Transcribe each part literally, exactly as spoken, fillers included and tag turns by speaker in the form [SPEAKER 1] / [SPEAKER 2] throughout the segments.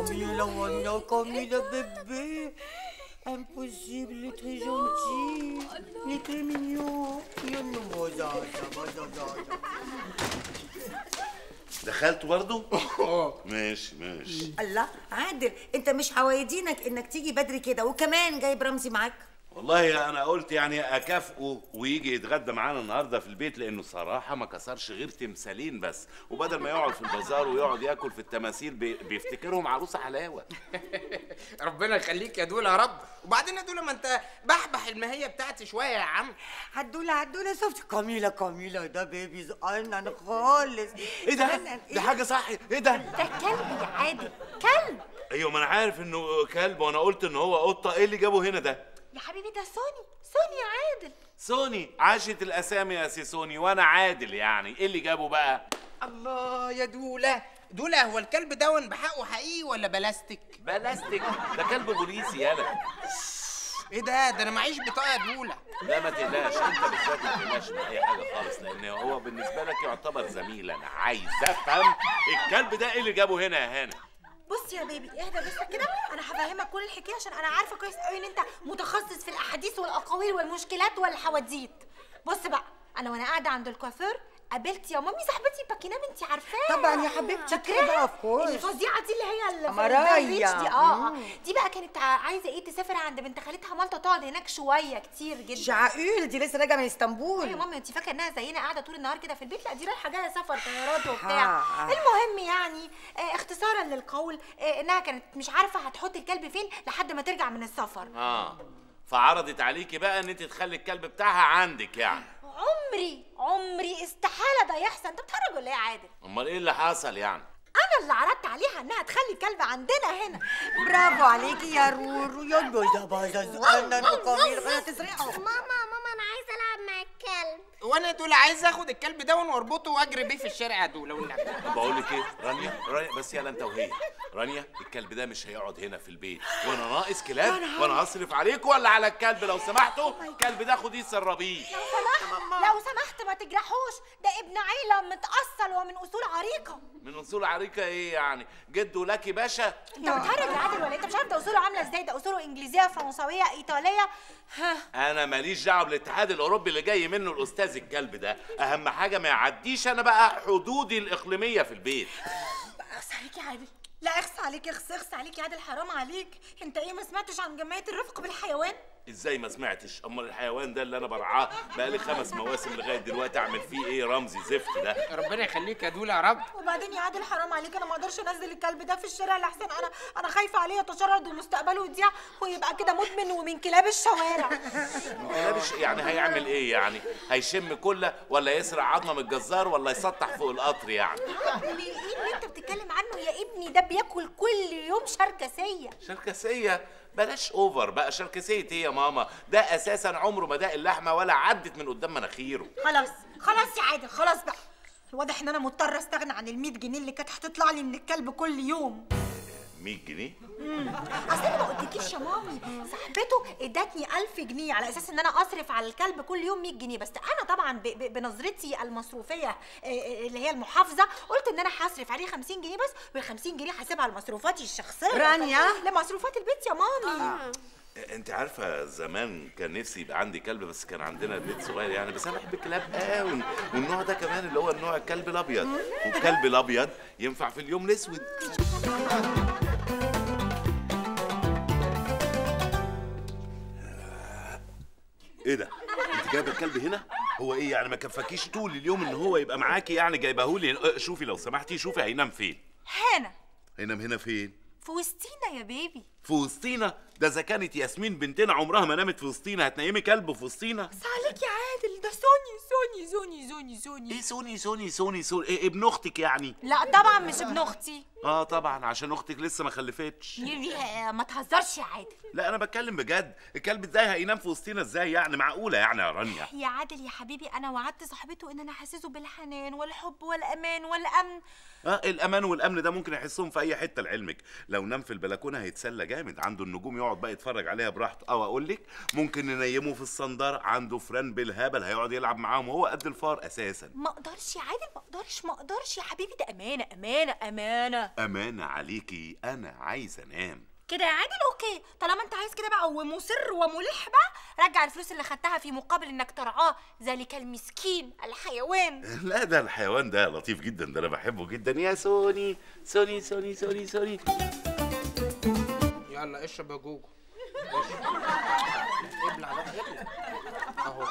[SPEAKER 1] Camila, voilà, Camila, bébé. Impossible, il est très gentil. Il est très mignon. يلا بازازا بازازا.
[SPEAKER 2] دخلت برضه؟ ماشي ماشي.
[SPEAKER 1] الله عادل، انت مش حوايدينك انك تيجي بدري كده وكمان جايب رمزي معاك؟
[SPEAKER 2] والله انا قلت يعني اكافئه ويجي يتغدى معانا النهارده في البيت، لانه صراحه ما كسرش غير تمثالين بس، وبدل ما يقعد في البازار ويقعد ياكل في التماثيل بيفتكرهم عروسه حلاوه.
[SPEAKER 3] ربنا يخليك يا دوله يا رب. وبعدين يا دوله ما انت بحبح الماهيه بتاعتي شويه يا عم.
[SPEAKER 1] هدوله هدوله شفت كاميلا كاميلا ده بيبي زقلنا خالص.
[SPEAKER 2] ايه ده؟ دي حاجه صح. ايه ده؟
[SPEAKER 4] ده كلب يا عادل، كلب.
[SPEAKER 2] ايوه ما انا عارف انه كلب وانا قلت ان هو قطه. ايه اللي جابه هنا ده؟
[SPEAKER 4] يا حبيبي ده سوني، سوني يا عادل.
[SPEAKER 2] سوني عاشت الاسامي يا سي سوني، وانا عادل يعني. ايه اللي جابه بقى؟
[SPEAKER 3] الله يا دوله دوله، هو الكلب دون بحقه حقيقي ولا بلاستيك؟
[SPEAKER 2] بلاستيك؟ ده كلب بوليسي يالا.
[SPEAKER 3] ايه ده؟ ده انا معيش بطاقه يا دوله.
[SPEAKER 2] لا ما تقلقش، انت بالذات ما تقلقش من اي حاجه خالص، لان هو بالنسبه لك يعتبر زميل. انا عايز افهم الكلب ده ايه اللي جابه هنا يا هانه.
[SPEAKER 4] بص يا بيبي اهدى بس كده، انا هفهمك كل الحكايه عشان انا عارفه كويس قوي ان انت متخصص في الاحاديث والاقاويل والمشكلات والحواديت. بص بقى، انا وانا قاعده عند الكوافير قابلت يا مامي صاحبتي باكينام، انت عارفاها
[SPEAKER 1] طبعا يا حبيبتي كده اوف كورس،
[SPEAKER 4] الفظيعه دي اللي هي
[SPEAKER 1] مرايا
[SPEAKER 4] دي. اه اه دي بقى كانت عايزه ايه تسافر عند بنت خالتها مالطا، تقعد هناك شويه كتير جدا.
[SPEAKER 1] شعقول دي لسه راجعه من اسطنبول.
[SPEAKER 4] يا مامي انت فاكره انها زينا قاعده طول النهار كده في البيت؟ لا دي رايحه جايه سفر طيارات وبتاع. المهم يعني آه اختصارا للقول آه انها كانت مش عارفه هتحط الكلب فين لحد ما ترجع من السفر.
[SPEAKER 2] اه فعرضت عليكي بقى ان انت تخلي الكلب بتاعها عندك يعني.
[SPEAKER 4] عمري عمري استحاله ده يحصل. انت بتهرج ولا ايه يا عادل؟
[SPEAKER 2] امال ايه اللي حصل يعني؟
[SPEAKER 4] انا اللي عرضت عليها انها تخلي الكلب عندنا هنا.
[SPEAKER 1] برافو عليكي يا رورو يا جوزة بازا. انا نقامير غير تسرقه.
[SPEAKER 5] ماما ماما انا عايزه العب مع الكلب.
[SPEAKER 3] وانا دول عايز اخد الكلب ده واربطه واجري بيه في الشارع يا دوله والنبي.
[SPEAKER 2] بقول لك ايه رانيا، رانيا بس يلا انت وهي. رانيا الكلب ده مش هيقعد هنا في البيت، وانا ناقص كلاب وانا هصرف عليكم ولا على الكلب؟ لو سمحتوا الكلب ده خديه سربيه.
[SPEAKER 4] لو سمحت لو سمحت ما تجرحوش، ده ابن عيله متأصل ومن اصول عريقه.
[SPEAKER 2] من اصول عريقه ايه يعني؟ جده لكي باشا؟
[SPEAKER 4] انت بتهرج يا عادل ولا انت مش عارف ده اصوله عامله ازاي؟ ده اصوله انجليزيه فرنسويه ايطاليه. ها
[SPEAKER 2] انا ماليش دعوه بالاتحاد الاوروبي اللي جاي منه الاستاذ الكلب ده. اهم حاجه ما يعديش انا بقى حدودي الاقليميه في البيت.
[SPEAKER 4] اخس عليك يا عادل، لا اخس عليك، اخس اخس عليك يا عادل، حرام عليك. انت ايه ما سمعتش عن جمعيه الرفق بالحيوان؟
[SPEAKER 2] ازاي ما سمعتش؟ امال الحيوان ده اللي انا برعاه بقالي خمس مواسم لغايه دلوقتي اعمل فيه ايه؟ رمزي زفت ده.
[SPEAKER 3] ربنا يخليك يا دوله يا رب.
[SPEAKER 4] وبعدين يا عادل حرام عليك، انا ما اقدرش انزل الكلب ده في الشارع لحسن انا انا خايفه عليه يتشرد ومستقبله يضيع ويبقى كده مدمن ومن كلاب الشوارع.
[SPEAKER 2] من كلاب الش... يعني هيعمل ايه يعني؟ هيشم كله ولا يسرق عظمه من الجزار ولا يسطح فوق القطر يعني؟
[SPEAKER 4] ايه اللي انت بتتكلم عنه يا ابني؟ ده بياكل كل يوم شركسيه.
[SPEAKER 2] شركسيه؟ بلاش اوفر بقى. شركسيه ايه يا ماما؟ ده اساسا عمره ما داق اللحمه ولا عدت من قدام مناخيره.
[SPEAKER 4] خلاص خلاص يا عادل خلاص بقى. واضح ان انا مضطره استغنى عن ال مية جنيه اللي كانت هتطلع لي من الكلب كل يوم.
[SPEAKER 2] مية جنيه؟
[SPEAKER 4] امم اصل انا ما قلتلكيش يا مامي، صاحبته ادتني ألف جنيه على اساس ان انا اصرف على الكلب كل يوم مية جنيه، بس انا طبعا ب ب بنظرتي المصروفيه اللي هي المحافظه قلت ان انا هصرف عليه خمسين جنيه بس، وال خمسين جنيه هسيبها لمصروفاتي الشخصيه.
[SPEAKER 1] رانيا
[SPEAKER 4] لمصروفات البيت يا مامي. آه.
[SPEAKER 2] انت عارفه زمان كان نفسي يبقى عندي كلب، بس كان عندنا بيت صغير يعني، بس انا بحب الكلاب قوي، والنوع ده كمان اللي هو النوع الكلب الابيض، والكلب الابيض ينفع في اليوم الاسود. ايه ده؟ انت جايبه الكلب هنا؟ هو ايه يعني ما كفاكيش طول اليوم ان هو يبقى معاكي يعني جايبهولي؟ شوفي لو سمحتي، شوفي هينام فين؟
[SPEAKER 4] هنا.
[SPEAKER 2] هينام هنا فين؟
[SPEAKER 4] في وسطينا يا بيبي.
[SPEAKER 2] في وسطينا؟ ده اذا كانت ياسمين بنتنا عمرها ما نامت في وسطينا، هتنيمي كلب في وسطينا؟
[SPEAKER 4] بس عليك يا عادل، ده سوني سوني سوني سوني سوني.
[SPEAKER 2] ايه سوني سوني سوني سوني؟ ايه ابن اختك يعني؟
[SPEAKER 4] لا طبعا مش ابن اختي.
[SPEAKER 2] اه طبعا عشان اختك لسه ما خلفتش.
[SPEAKER 4] ما تهزرش يا عادل.
[SPEAKER 2] لا انا بتكلم بجد، الكلب ازاي هينام في وسطينا ازاي يعني؟ معقوله يعني يا رانيا؟
[SPEAKER 4] يا عادل يا حبيبي انا وعدت صاحبته ان انا احسسه بالحنان والحب والامان والامن.
[SPEAKER 2] اه الامان والامن ده ممكن يحسهم في اي حته لعلمك. لو نام في البلكونه هيتسلى جامد، عنده النجوم يقعد بقى يتفرج عليها براحته. او اقول لك ممكن ننيمه في الصنداره، عنده فران بالهبل هيقعد يلعب معاهم وهو قد الفار اساسا.
[SPEAKER 4] ما اقدرش يا عادل، ما اقدرش ما اقدرش يا حبيبي، ده امانه امانه امانه.
[SPEAKER 2] امانه عليكي، انا عايز انام
[SPEAKER 4] كده يا عادل. اوكي طالما انت عايز كده بقى ومصر وملح بقى، رجع الفلوس اللي خدتها في مقابل انك ترعاه ذلك المسكين الحيوان.
[SPEAKER 2] لا ده الحيوان ده لطيف جدا، ده انا بحبه جدا يا سوني سوني سوني سوني سوني.
[SPEAKER 3] يلا اشرب يا جوجو، ابلع بقى ابلع اهو.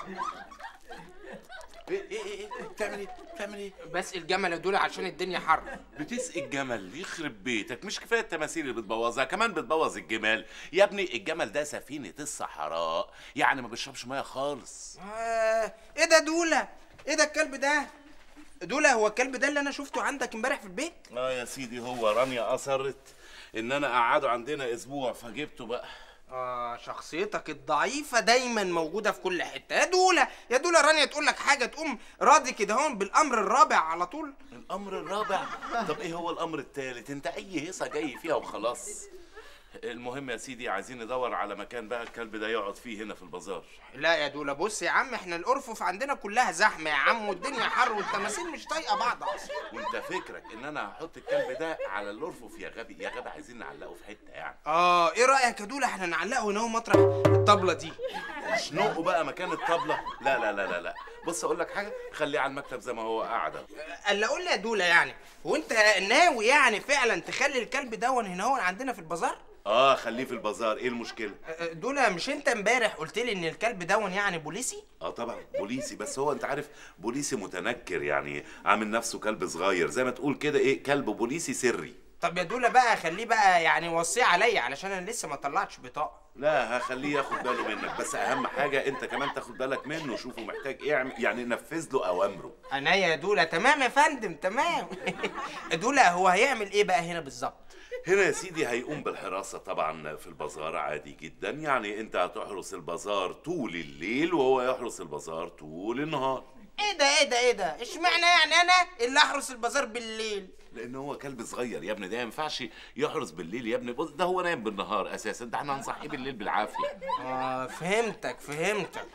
[SPEAKER 2] ايه ايه ايه بتعمل ايه بتعمل ايه؟
[SPEAKER 3] بس الجمل يا دول عشان الدنيا حر.
[SPEAKER 2] بتسقي الجمل؟ يخرب بيتك، مش كفايه التماثيل اللي بتبوظها كمان بتبوظ الجمال يا ابني. الجمل ده سفينه الصحراء، يعني ما بيشربش ميه خالص.
[SPEAKER 3] آه ايه ده دوله؟ ايه ده الكلب ده؟ دوله هو الكلب ده اللي انا شفته عندك امبارح في البيت؟
[SPEAKER 2] اه يا سيدي، هو رانيا اصرت ان انا اقعده عندنا اسبوع فجبته بقى.
[SPEAKER 3] اه شخصيتك الضعيفة دايما موجودة في كل حتة يا دولة. يا دولة رانيا تقول لك حاجة تقوم راضي كده هون بالأمر الرابع على طول.
[SPEAKER 2] الأمر الرابع؟ طب إيه هو الأمر الثالث؟ أنت أي هيصة جاي فيها وخلاص. المهم يا سيدي عايزين ندور على مكان بقى الكلب ده يقعد فيه هنا في البازار.
[SPEAKER 3] لا يا دولة بص يا عم، احنا الأرفف عندنا كلها زحمة يا عم، والدنيا حر والتماثيل مش طايقة بعض أصلا.
[SPEAKER 2] وأنت فكرك إن أنا هحط الكلب ده على الأرفف يا غبي؟ يا غبي عايزين نعلقه في حتة يعني.
[SPEAKER 3] آه إيه رأيك يا دولة احنا نعلقه هنا هو مطرح الطبلة دي؟
[SPEAKER 2] مش نقه بقى مكان الطبلة؟ لا لا لا لا لا، بص أقول لك حاجة، خليه على المكتب زي ما هو قاعد.
[SPEAKER 3] ألا قول لي يا دولة يعني، هو أنت ناوي يعني فعلا تخلي الكلب دون هنا هو عندنا في البازار؟
[SPEAKER 2] اه خليه في البازار، ايه المشكله؟
[SPEAKER 3] دولة مش انت امبارح قلت لي ان الكلب دون يعني بوليسي؟
[SPEAKER 2] اه طبعا بوليسي، بس هو انت عارف بوليسي متنكر، يعني عامل نفسه كلب صغير زي ما تقول كده، ايه كلب بوليسي سري.
[SPEAKER 3] طب يا دولة بقى خليه بقى يعني وصيه عليا علشان انا لسه ما طلعتش بطاقه.
[SPEAKER 2] لا هخليه ياخد باله منك، بس اهم حاجه انت كمان تاخد بالك منه، شوفه محتاج ايه يعني نفذ له اوامره.
[SPEAKER 3] انا يا دولة تمام يا فندم تمام. دولة هو هيعمل ايه بقى هنا بالظبط؟
[SPEAKER 2] هنا يا سيدي هيقوم بالحراسة طبعا في البازار عادي جدا، يعني انت هتحرس البازار طول الليل وهو يحرس البازار طول النهار.
[SPEAKER 3] ايه ده ايه ده ايه ده؟ اشمعنى يعني انا اللي احرس البازار بالليل؟
[SPEAKER 2] لان هو كلب صغير يا ابني، ده ما ينفعش يحرس بالليل يا ابني، بص ده هو نايم بالنهار اساسا، ده احنا هنصحيه بالليل بالعافية.
[SPEAKER 3] اه فهمتك فهمتك.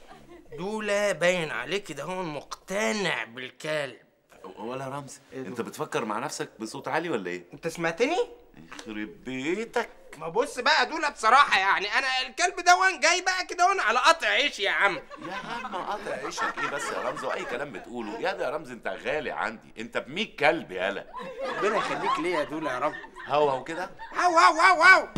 [SPEAKER 3] دولة باين عليك ده هو مقتنع بالكلب.
[SPEAKER 2] ولا رمزي انت بتفكر مع نفسك بصوت عالي ولا ايه؟
[SPEAKER 3] انت سمعتني؟
[SPEAKER 2] يخرب بيتك.
[SPEAKER 3] ما بص بقى دولة بصراحة يعني انا الكلب دون جاي بقى كده على قطع عيش يا عم.
[SPEAKER 2] يا عم قطع عيشك ايه بس يا رمزي، واي كلام بتقوله يا ده يا رمزي، انت غالي عندي، انت بمية كلب يالا.
[SPEAKER 3] ربنا يخليك ليه يا دولة يا رب.
[SPEAKER 2] هو هو كده
[SPEAKER 3] هو هو هو هو.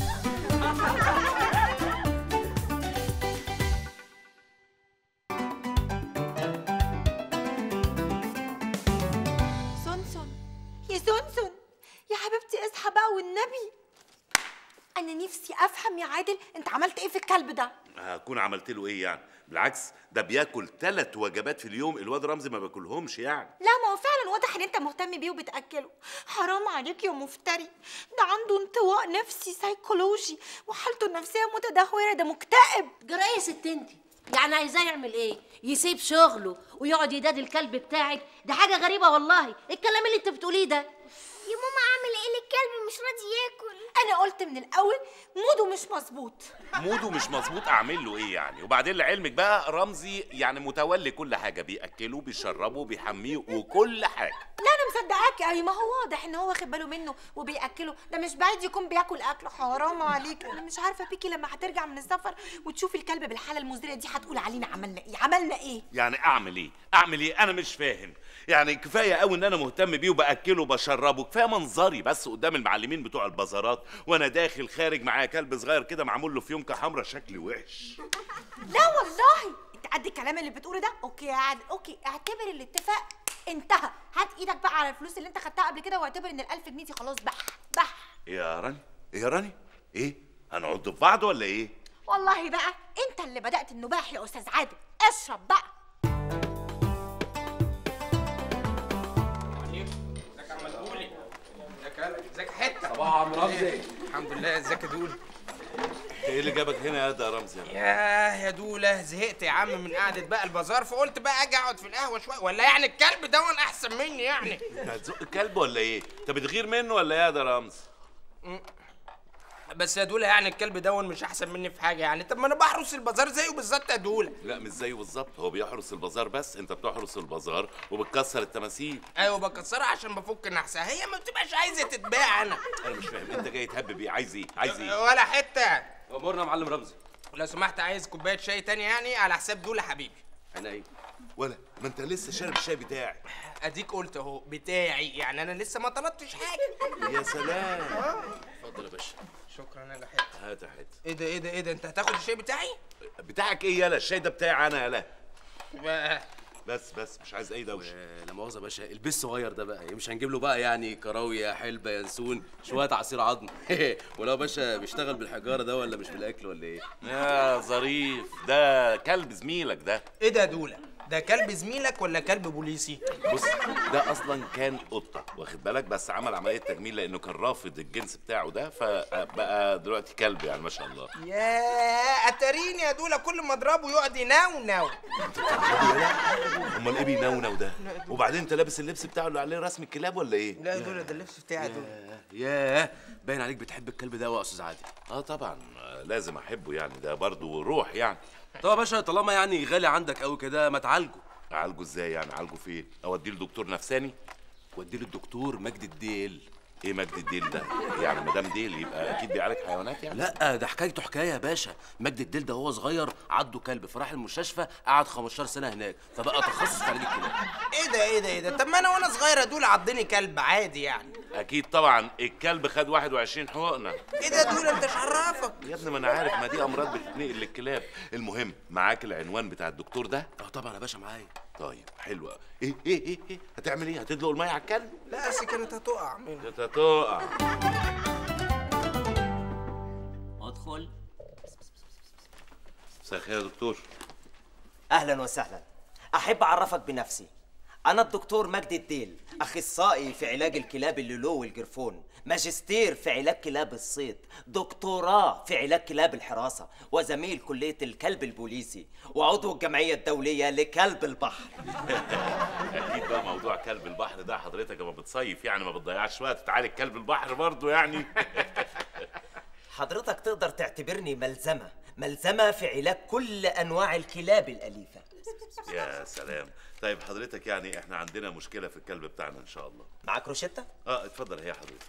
[SPEAKER 4] يا سونسون يا حبيبتي اصحى بقى والنبي. انا نفسي افهم يا عادل انت عملت ايه في الكلب ده؟
[SPEAKER 2] هكون عملت له ايه يعني؟ بالعكس ده بياكل ثلاث وجبات في اليوم، الواد رمزي ما بياكلهمش يعني.
[SPEAKER 4] لا ما هو فعلا واضح ان انت مهتم بيه وبتاكله. حرام عليك يا مفتري، ده عنده انطواء نفسي سيكولوجي وحالته النفسيه متدهوره، ده مكتئب.
[SPEAKER 6] جرى ايه يا ست انت؟ يعني عايزاه يعمل ايه؟ يسيب شغله ويقعد يدادي الكلب بتاعك؟ ده حاجه غريبه والله الكلام اللي انت بتقوليه ده.
[SPEAKER 5] يا ماما اعمل ايه الكلب مش راضي ياكل؟
[SPEAKER 4] انا قلت من الاول موده مش مظبوط.
[SPEAKER 2] موده مش مظبوط اعمل له ايه يعني؟ وبعدين لعلمك بقى رمزي يعني متولي كل حاجه، بياكله بيشربه بيحميه وكل حاجه.
[SPEAKER 4] لا انا مصدقاك قوي، ما هو واضح ان هو واخد باله منه وبياكله، ده مش بعيد يكون بياكل اكله. حرام عليك. انا مش عارفه بيكي لما هترجع من السفر وتشوف الكلب بالحاله المزريه دي هتقول علينا عملنا ايه؟ عملنا ايه؟
[SPEAKER 2] يعني اعمل ايه؟ اعمل ايه؟ انا مش فاهم. يعني كفايه قوي ان انا مهتم بيه وباكله وبشربه، كفايه منظري بس قدام المعلمين بتوع البازارات وانا داخل خارج معايا كلب صغير كده معمول له فيونكه حمراء شكلي وحش.
[SPEAKER 4] لا والله انت قد الكلام اللي بتقوله ده. اوكي يا عادل اوكي، اعتبر الاتفاق انتهى. هات ايدك بقى على الفلوس اللي انت خدتها قبل كده واعتبر ان الألف جنيه دي خلاص بح بح.
[SPEAKER 2] يا راني ايه يا راني؟ ايه؟ هنعض في بعض ولا ايه؟
[SPEAKER 4] والله بقى انت اللي بدأت النباح يا استاذ عادل. اشرب بقى.
[SPEAKER 3] ازيك حته؟
[SPEAKER 7] صباح عم رمزي.
[SPEAKER 3] الحمد لله. ازيك يا دول؟
[SPEAKER 2] ايه اللي جابك هنا يا ده يا رمزي؟
[SPEAKER 3] ياه يا دوله زهقت يا عم من قعده بقى البازار، فقلت بقى اجي اقعد في القهوه شويه. ولا يعني الكلب ده احسن مني يعني؟
[SPEAKER 2] انت هتزق الكلب ولا ايه؟ انت بتغير منه ولا ايه يا ده رمز؟
[SPEAKER 3] بس يا دولا يعني الكلب دون مش احسن مني في حاجه يعني. طب ما انا بحرس البازار زيه بالظبط يا دولا.
[SPEAKER 2] لا مش زيه بالظبط، هو بيحرس البازار بس انت بتحرس البازار وبتكسر التماثيل.
[SPEAKER 3] ايوه بكسرها عشان بفك نحسها، هي ما بتبقاش عايزه تتباع. انا
[SPEAKER 2] انا مش فاهم انت جاي تهبب ايه؟ عايز ايه؟ عايز ايه؟
[SPEAKER 3] ولا حته.
[SPEAKER 7] امورنا يا معلم رمزي.
[SPEAKER 3] لو سمحت عايز كوبايه شاي تانية يعني على حساب دولا حبيبي.
[SPEAKER 7] انا ايه؟
[SPEAKER 2] ولا ما انت لسه شارب الشاي بتاعي.
[SPEAKER 3] اديك قلت اهو بتاعي، يعني انا لسه ما طلبتش حاجه.
[SPEAKER 2] يا سلام.
[SPEAKER 7] اتفضل يا باشا.
[SPEAKER 3] شكرا يا حته.
[SPEAKER 2] هات يا حته.
[SPEAKER 3] ايه ده ايه ده ايه ده انت هتاخد الشاي بتاعي؟
[SPEAKER 2] بتاعك ايه يالا؟ الشاي ده بتاعي انا يالا.
[SPEAKER 3] بقى.
[SPEAKER 2] بس بس مش عايز اي دوشه.
[SPEAKER 7] آه، لا مؤاخذه يا باشا، البس الصغير ده بقى مش هنجيب له بقى يعني كراويه حلبه ينسون شويه عصير عظم. ولو باشا بيشتغل بالحجاره ده ولا مش بالاكل ولا ايه؟
[SPEAKER 2] يا ظريف، ده كلب زميلك ده.
[SPEAKER 3] ايه ده يا دولا؟ ده كلب زميلك ولا كلب بوليسي؟
[SPEAKER 2] بص ده اصلا كان قطه واخد بالك، بس عمل عمليه تجميل لانه كان رافض الجنس بتاعه ده، فبقى دلوقتي كلب يعني ما شاء الله.
[SPEAKER 3] يا اتريني يا دولا كل ما اضربه يقعد ينونو.
[SPEAKER 2] امال ايه بينونو ده؟ وبعدين انت لابس اللبس بتاعه اللي عليه رسم الكلاب ولا ايه؟
[SPEAKER 3] لا يا دولا ده اللبس بتاعي يا دولا.
[SPEAKER 7] ياه باين عليك بتحب الكلب ده يا استاذ عادل.
[SPEAKER 2] اه طبعا لازم احبه يعني، ده برضه روح يعني.
[SPEAKER 7] طب يا باشا طالما يعني غالي عندك قوي كده ما تعالجه.
[SPEAKER 2] اعالجه ازاي يعني؟ اعالجه فين؟ اوديه لدكتور نفساني؟
[SPEAKER 7] وديه للدكتور مجدي الديل.
[SPEAKER 2] ايه مجدي الديل ده؟ يعني مدام ديل يبقى اكيد بيعالج حيوانات يعني؟
[SPEAKER 7] لا ده حكايته حكايه يا باشا. مجدي الديل ده هو صغير عضه كلب فراح المستشفى قعد خمستاشر سنه هناك فبقى تخصص في علاج الكلاب.
[SPEAKER 3] ايه ده ايه ده ايه ده؟ طب ما انا وانا صغير يا دولا عضني كلب عادي يعني.
[SPEAKER 2] اكيد طبعا الكلب خد واحد وعشرين حقنه.
[SPEAKER 3] ايه ده يا دولا انت مش عرفك؟
[SPEAKER 2] يا ابني ما انا عارف، ما دي امراض بتتنقل للكلاب. المهم معاك العنوان بتاع الدكتور ده؟
[SPEAKER 7] اه طبعا يا باشا معايا.
[SPEAKER 2] طيب حلوه. ايه ايه ايه ايه هتعمل ايه؟ هتدلق الميه على الكلب؟
[SPEAKER 3] لا اصل كانت هتقع مني.
[SPEAKER 2] انت هتقع.
[SPEAKER 8] ادخل.
[SPEAKER 2] مساء الخير يا دكتور.
[SPEAKER 8] اهلا وسهلا. احب اعرفك بنفسي، انا الدكتور مجدي الديل، اخصائي في علاج الكلاب اللولو والجرفون، ماجستير في علاج كلاب الصيد، دكتوراه في علاج كلاب الحراسه، وزميل كليه الكلب البوليسي، وعضو الجمعيه الدوليه لكلب البحر.
[SPEAKER 2] اكيد بقى موضوع كلب البحر ده حضرتك لما بتصيف يعني ما بتضيعش وقت تعالج كلب البحر برضه يعني.
[SPEAKER 8] حضرتك تقدر تعتبرني ملزمه ملزمه في علاج كل انواع الكلاب الاليفه.
[SPEAKER 2] يا سلام. طيب حضرتك يعني احنا عندنا مشكله في الكلب بتاعنا ان شاء الله.
[SPEAKER 8] معاك روشته؟
[SPEAKER 2] اه اتفضل هي حضرتك.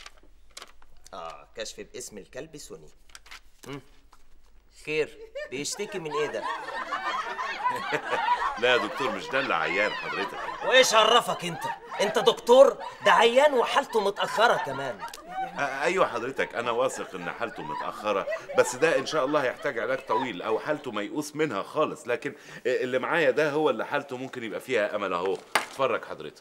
[SPEAKER 8] اه كشف باسم الكلب سوني. مم. خير بيشتكي من ايه ده؟
[SPEAKER 2] لا يا دكتور مش ده اللي عيان حضرتك.
[SPEAKER 8] وايش عرفك انت؟ انت دكتور؟ ده عيان وحالته متأخرة كمان.
[SPEAKER 2] آه ايوه حضرتك انا واثق ان حالته متأخرة، بس ده ان شاء الله هيحتاج علاج طويل او حالته ميؤوس منها خالص، لكن اللي معايا ده هو اللي حالته ممكن يبقى فيها امل اهو. اتفرج حضرتك.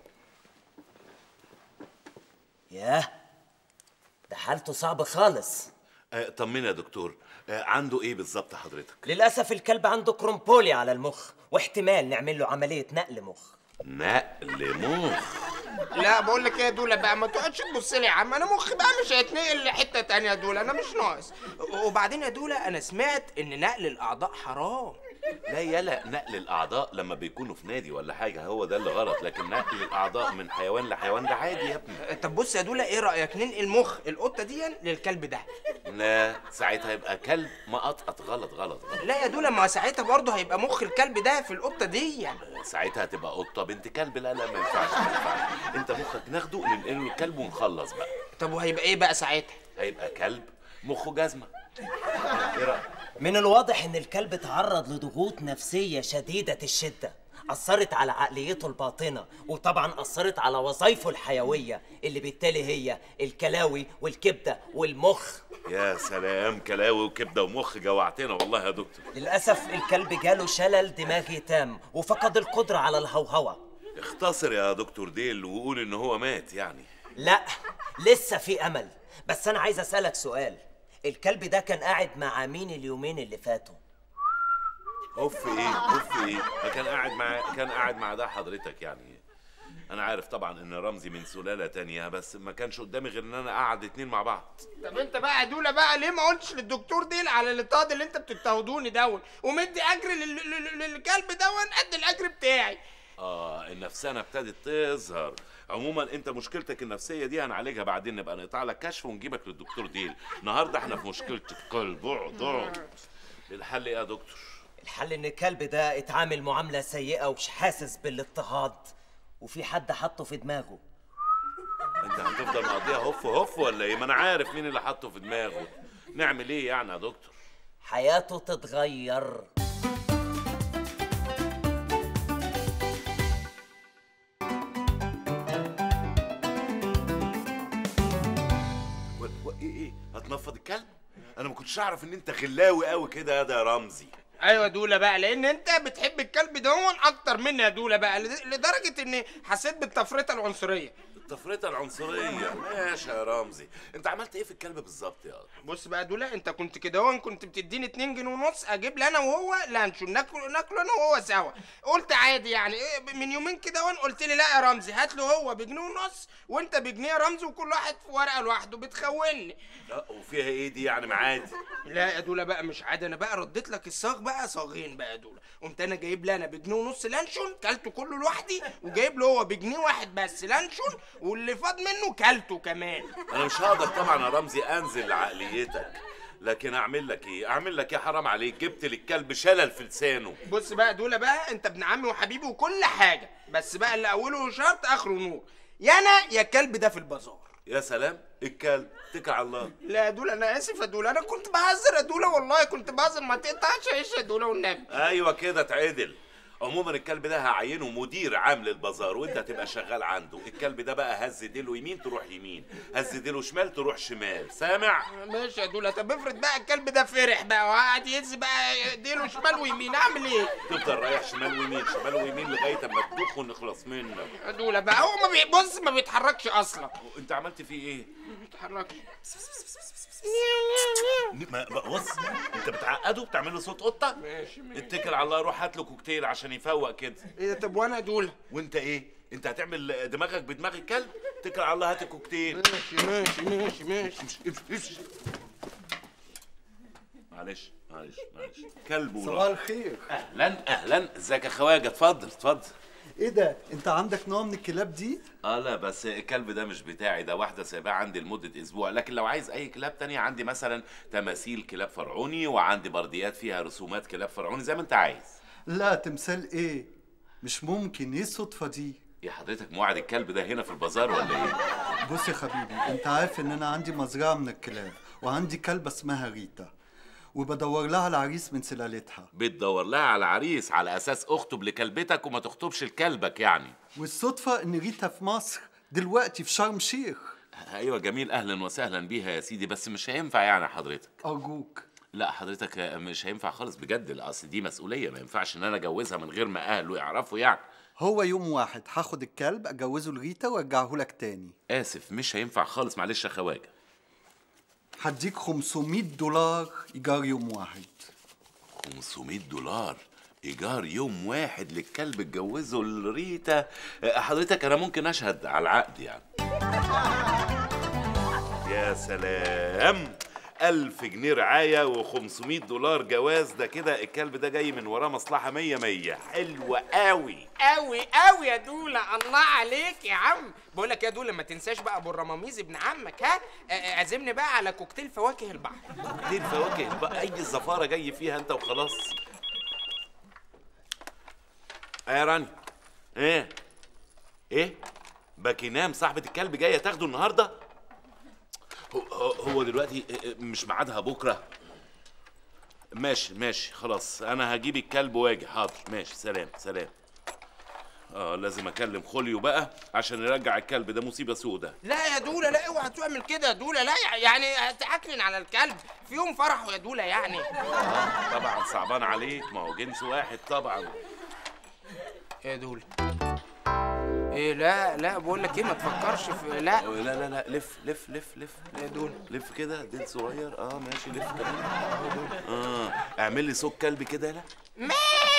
[SPEAKER 8] ياه ده حالته صعبة خالص.
[SPEAKER 2] آه طمني يا دكتور، آه عنده ايه بالظبط حضرتك؟
[SPEAKER 8] للأسف الكلب عنده كرومبولي على المخ، واحتمال نعمل له عملية نقل مخ.
[SPEAKER 2] نقل مخ؟
[SPEAKER 3] لا بقول لك ايه يا دولا بقى ما تقعدش تبص لي يا عم، انا مخي بقى مش هيتنقل لحته تانية يا دولا، انا مش ناقص. وبعدين يا دولا انا سمعت ان نقل الاعضاء حرام.
[SPEAKER 2] لا يلا، نقل الاعضاء لما بيكونوا في نادي ولا حاجه هو ده اللي غلط، لكن نقل الاعضاء من حيوان لحيوان ده عادي يا ابني.
[SPEAKER 3] طب بص يا دولا ايه رايك ننقل مخ القطه دي للكلب ده؟
[SPEAKER 2] لا ساعتها يبقى كلب مقطقط. غلط غلط غلط.
[SPEAKER 3] لا يا دولا ما ساعتها برضه هيبقى مخ الكلب ده في القطه دي يعني.
[SPEAKER 2] ساعتها هتبقى قطه بنت كلب. لا لا ما ينفعش ما ينفعش. انت مخك ناخده ننقله للكلب ونخلص بقى.
[SPEAKER 3] طب وهيبقى ايه بقى ساعتها؟
[SPEAKER 2] هيبقى كلب مخه جزمه. ايه رايك؟
[SPEAKER 8] من الواضح ان الكلب تعرض لضغوط نفسية شديدة الشدة أثرت على عقليته الباطنة، وطبعا أثرت على وظائفه الحيوية اللي بالتالي هي الكلاوي والكبدة والمخ.
[SPEAKER 2] يا سلام، كلاوي وكبده ومخ، جوعتنا والله يا دكتور.
[SPEAKER 8] للأسف الكلب جاله شلل دماغي تام وفقد القدرة على الهوهوة.
[SPEAKER 2] اختصر يا دكتور ديل وقول ان هو مات يعني.
[SPEAKER 8] لا لسه في أمل، بس أنا عايز أسألك سؤال. الكلب ده كان قاعد مع مين اليومين اللي فاتوا؟
[SPEAKER 2] اوف ايه اوف ايه ما كان قاعد مع كان قاعد مع ده حضرتك يعني. انا عارف طبعا ان رمزي من سلاله تانية، بس ما كانش قدامي غير ان انا اقعد اتنين مع بعض.
[SPEAKER 3] طب انت بقى يا دولا بقى ليه ما قلتش للدكتور ديل على الاطاد اللي انت بتتهودوني دون ومدي اجر لل... لل... للكلب دون قد الاجر بتاعي؟
[SPEAKER 2] اه النفسانه ابتدت تظهر. عموما انت مشكلتك النفسيه دي هنعالجها بعدين، نبقى نقطع لك كشف ونجيبك للدكتور ديل. النهارده احنا في مشكله القلب. اقعد اقعد. الحل ايه يا دكتور؟
[SPEAKER 8] الحل ان الكلب ده اتعامل معامله سيئه ومش حاسس بالاضطهاد، وفي حد حطه في دماغه.
[SPEAKER 2] انت هتفضل مقضيها هف هف ولا ايه؟ ما انا عارف مين اللي حطه في دماغه. نعمل ايه يعني يا دكتور؟
[SPEAKER 8] حياته تتغير.
[SPEAKER 2] و... و... ايه ايه هتنفض الكلب؟ انا ما كنتش اعرف ان انت غلاوي قوي كده يا ده يا رمزي.
[SPEAKER 3] ايوه دوله بقى، لان انت بتحب الكلب دون اكتر مني يا دوله بقى، لدرجه اني حسيت بالتفرقه العنصريه.
[SPEAKER 2] التفرقه العنصريه؟ ماشي يا رمزي. انت عملت ايه في الكلب بالظبط يا؟
[SPEAKER 3] بص بقى دوله، انت كنت كده هون كنت بتديني اتنين جنيه ونص اجيب لي انا وهو لانشون ناكل ناكله انا وهو سوا. قلت عادي يعني ايه، من يومين كده هون قلت لي لا يا رمزي هات له هو بجنيه ونص وانت بجنيه يا رمزي، وكل واحد في ورقه لوحده. بتخوني.
[SPEAKER 2] لا وفيها ايه دي يعني؟ معادي.
[SPEAKER 3] لا يا دوله بقى مش عادي، انا بقى رديت لك الصاغ بقى صاغين بقى يا دوله. قمت انا جايب لي انا بجنيه ونص لانشون كلته كله لوحدي، وجايب له هو بجنيه واحد بس لانشون، واللي فاض منه كلته كمان.
[SPEAKER 2] انا مش هقدر طبعا يا رمزي انزل لعقليتك، لكن اعمل لك ايه؟ اعمل لك ايه؟ حرام عليك، جبت للكلب شلل في لسانه.
[SPEAKER 3] بص بقى دوله بقى، انت ابن عمي وحبيبي وكل حاجه، بس بقى اللي اوله شرط اخره نور، يا انا يا الكلب ده في البازار.
[SPEAKER 2] يا سلام، الكلب اتكل على الله.
[SPEAKER 3] لا يا دوله انا اسف يا دوله، انا كنت بهزر يا دوله، والله كنت بهزر، ما تقطعش عيش يا دوله والنبي.
[SPEAKER 2] ايوه كده اتعدل. عموما الكلب ده هعينه مدير عام للبازار وانت هتبقى شغال عنده. الكلب ده بقى هز ديله يمين تروح يمين، هز ديله شمال تروح شمال، سامع؟
[SPEAKER 3] ماشي يا دوله. طب افرض بقى الكلب ده فرح بقى وقعد يهز بقى ديله شمال ويمين، اعمل ايه؟
[SPEAKER 2] تفضل رايح شمال ويمين شمال ويمين لغايه اما تدوخ ونخلص منك.
[SPEAKER 3] يا دوله بقى هو ما بيبص ما بيتحركش اصلا.
[SPEAKER 2] انت عملت فيه ايه؟
[SPEAKER 3] ما بيتحركش.
[SPEAKER 2] ما بص، انت بتعقده بتعمل له صوت قطه.
[SPEAKER 3] ماشي ماشي.
[SPEAKER 2] اتكل على الله، روح هات له كوكتيل عشان يفوق كده.
[SPEAKER 3] ايه طب وانا يا دوله؟
[SPEAKER 2] وانت ايه؟ انت هتعمل دماغك بدماغ الكلب؟ اتكل على الله، هات الكوكتيل.
[SPEAKER 3] ماشي ماشي ماشي ماشي.
[SPEAKER 2] امشي. معلش معلش معلش كلب وراح.
[SPEAKER 9] صباح الخير.
[SPEAKER 2] اهلا اهلا، ازيك يا خواجه؟ اتفضل اتفضل.
[SPEAKER 9] ايه ده؟ انت عندك نوع من الكلاب دي؟
[SPEAKER 2] اه لا بس الكلب ده مش بتاعي، ده واحده سايباه عندي لمده اسبوع، لكن لو عايز اي كلاب تانية عندي مثلا تماثيل كلاب فرعوني، وعندي برديات فيها رسومات كلاب فرعوني زي ما انت عايز.
[SPEAKER 9] لا تمثال ايه؟ مش ممكن، ايه الصدفه دي؟
[SPEAKER 2] يا حضرتك موعد الكلب ده هنا في البازار ولا ايه؟
[SPEAKER 9] بص يا حبيبي، انت عارف ان انا عندي مزرعه من الكلاب، وعندي كلبه اسمها ريتا، وبدور لها على عريس من سلالتها.
[SPEAKER 2] بتدور لها على عريس على اساس اخطب لكلبتك وما تخطبش لكلبك يعني؟
[SPEAKER 9] والصدفه ان ريتا في مصر دلوقتي في شرم شيخ.
[SPEAKER 2] ايوه جميل، اهلا وسهلا بيها يا سيدي، بس مش هينفع يعني حضرتك.
[SPEAKER 9] ارجوك.
[SPEAKER 2] لا حضرتك مش هينفع خالص بجد، اصل دي مسؤوليه، ما ينفعش ان انا اجوزها من غير ما اهله يعرفوا يعني.
[SPEAKER 9] هو يوم واحد هاخد الكلب اجوزه لريتا وارجعه لك تاني.
[SPEAKER 2] اسف مش هينفع خالص، معلش يا خواجه.
[SPEAKER 9] هديك خمسمية دولار ايجار يوم واحد.
[SPEAKER 2] خمسمية دولار ايجار يوم واحد للكلب اتجوزه لريتا؟ حضرتك انا ممكن اشهد على العقد يعني. يا سلام، ألف جنيه رعاية وخمسمية دولار جواز، ده كده الكلب ده جاي من وراه مصلحة مية مية. حلوة قوي
[SPEAKER 3] قوي قوي يا دوله، الله عليك يا عم. بقول لك يا دوله ما تنساش بقى ابو الرماميز ابن عمك، ها عزمني بقى على كوكتيل فواكه البحر.
[SPEAKER 2] كوكتيل فواكه البحر؟ اي الزفارة جاي فيها انت وخلاص. ايه يا راني؟ ايه ايه باكينام صاحبة الكلب جاية تاخده النهارده؟ هو دلوقتي مش ميعادها بكره؟ ماشي ماشي خلاص، انا هجيب الكلب واجي. حاضر ماشي، سلام سلام. اه لازم اكلم خوليو بقى عشان يرجع الكلب ده، مصيبه سودة.
[SPEAKER 3] لا يا دوله لا، اوعى تعمل كده يا دوله، لا يعني هتعكنن على الكلب في يوم فرحه يا دوله يعني.
[SPEAKER 2] اه طبعا صعبان عليك، ما هو جنس واحد طبعا.
[SPEAKER 3] يا دوله ايه؟ لا لا بقول لك ايه، ما تفكرش في لا
[SPEAKER 2] لا لا لا لف لف لف لف
[SPEAKER 3] يا دول،
[SPEAKER 2] لف كده ديل صغير. اه ماشي لف كمان. اه اعمل لي صوت كلب كده. لا
[SPEAKER 3] ما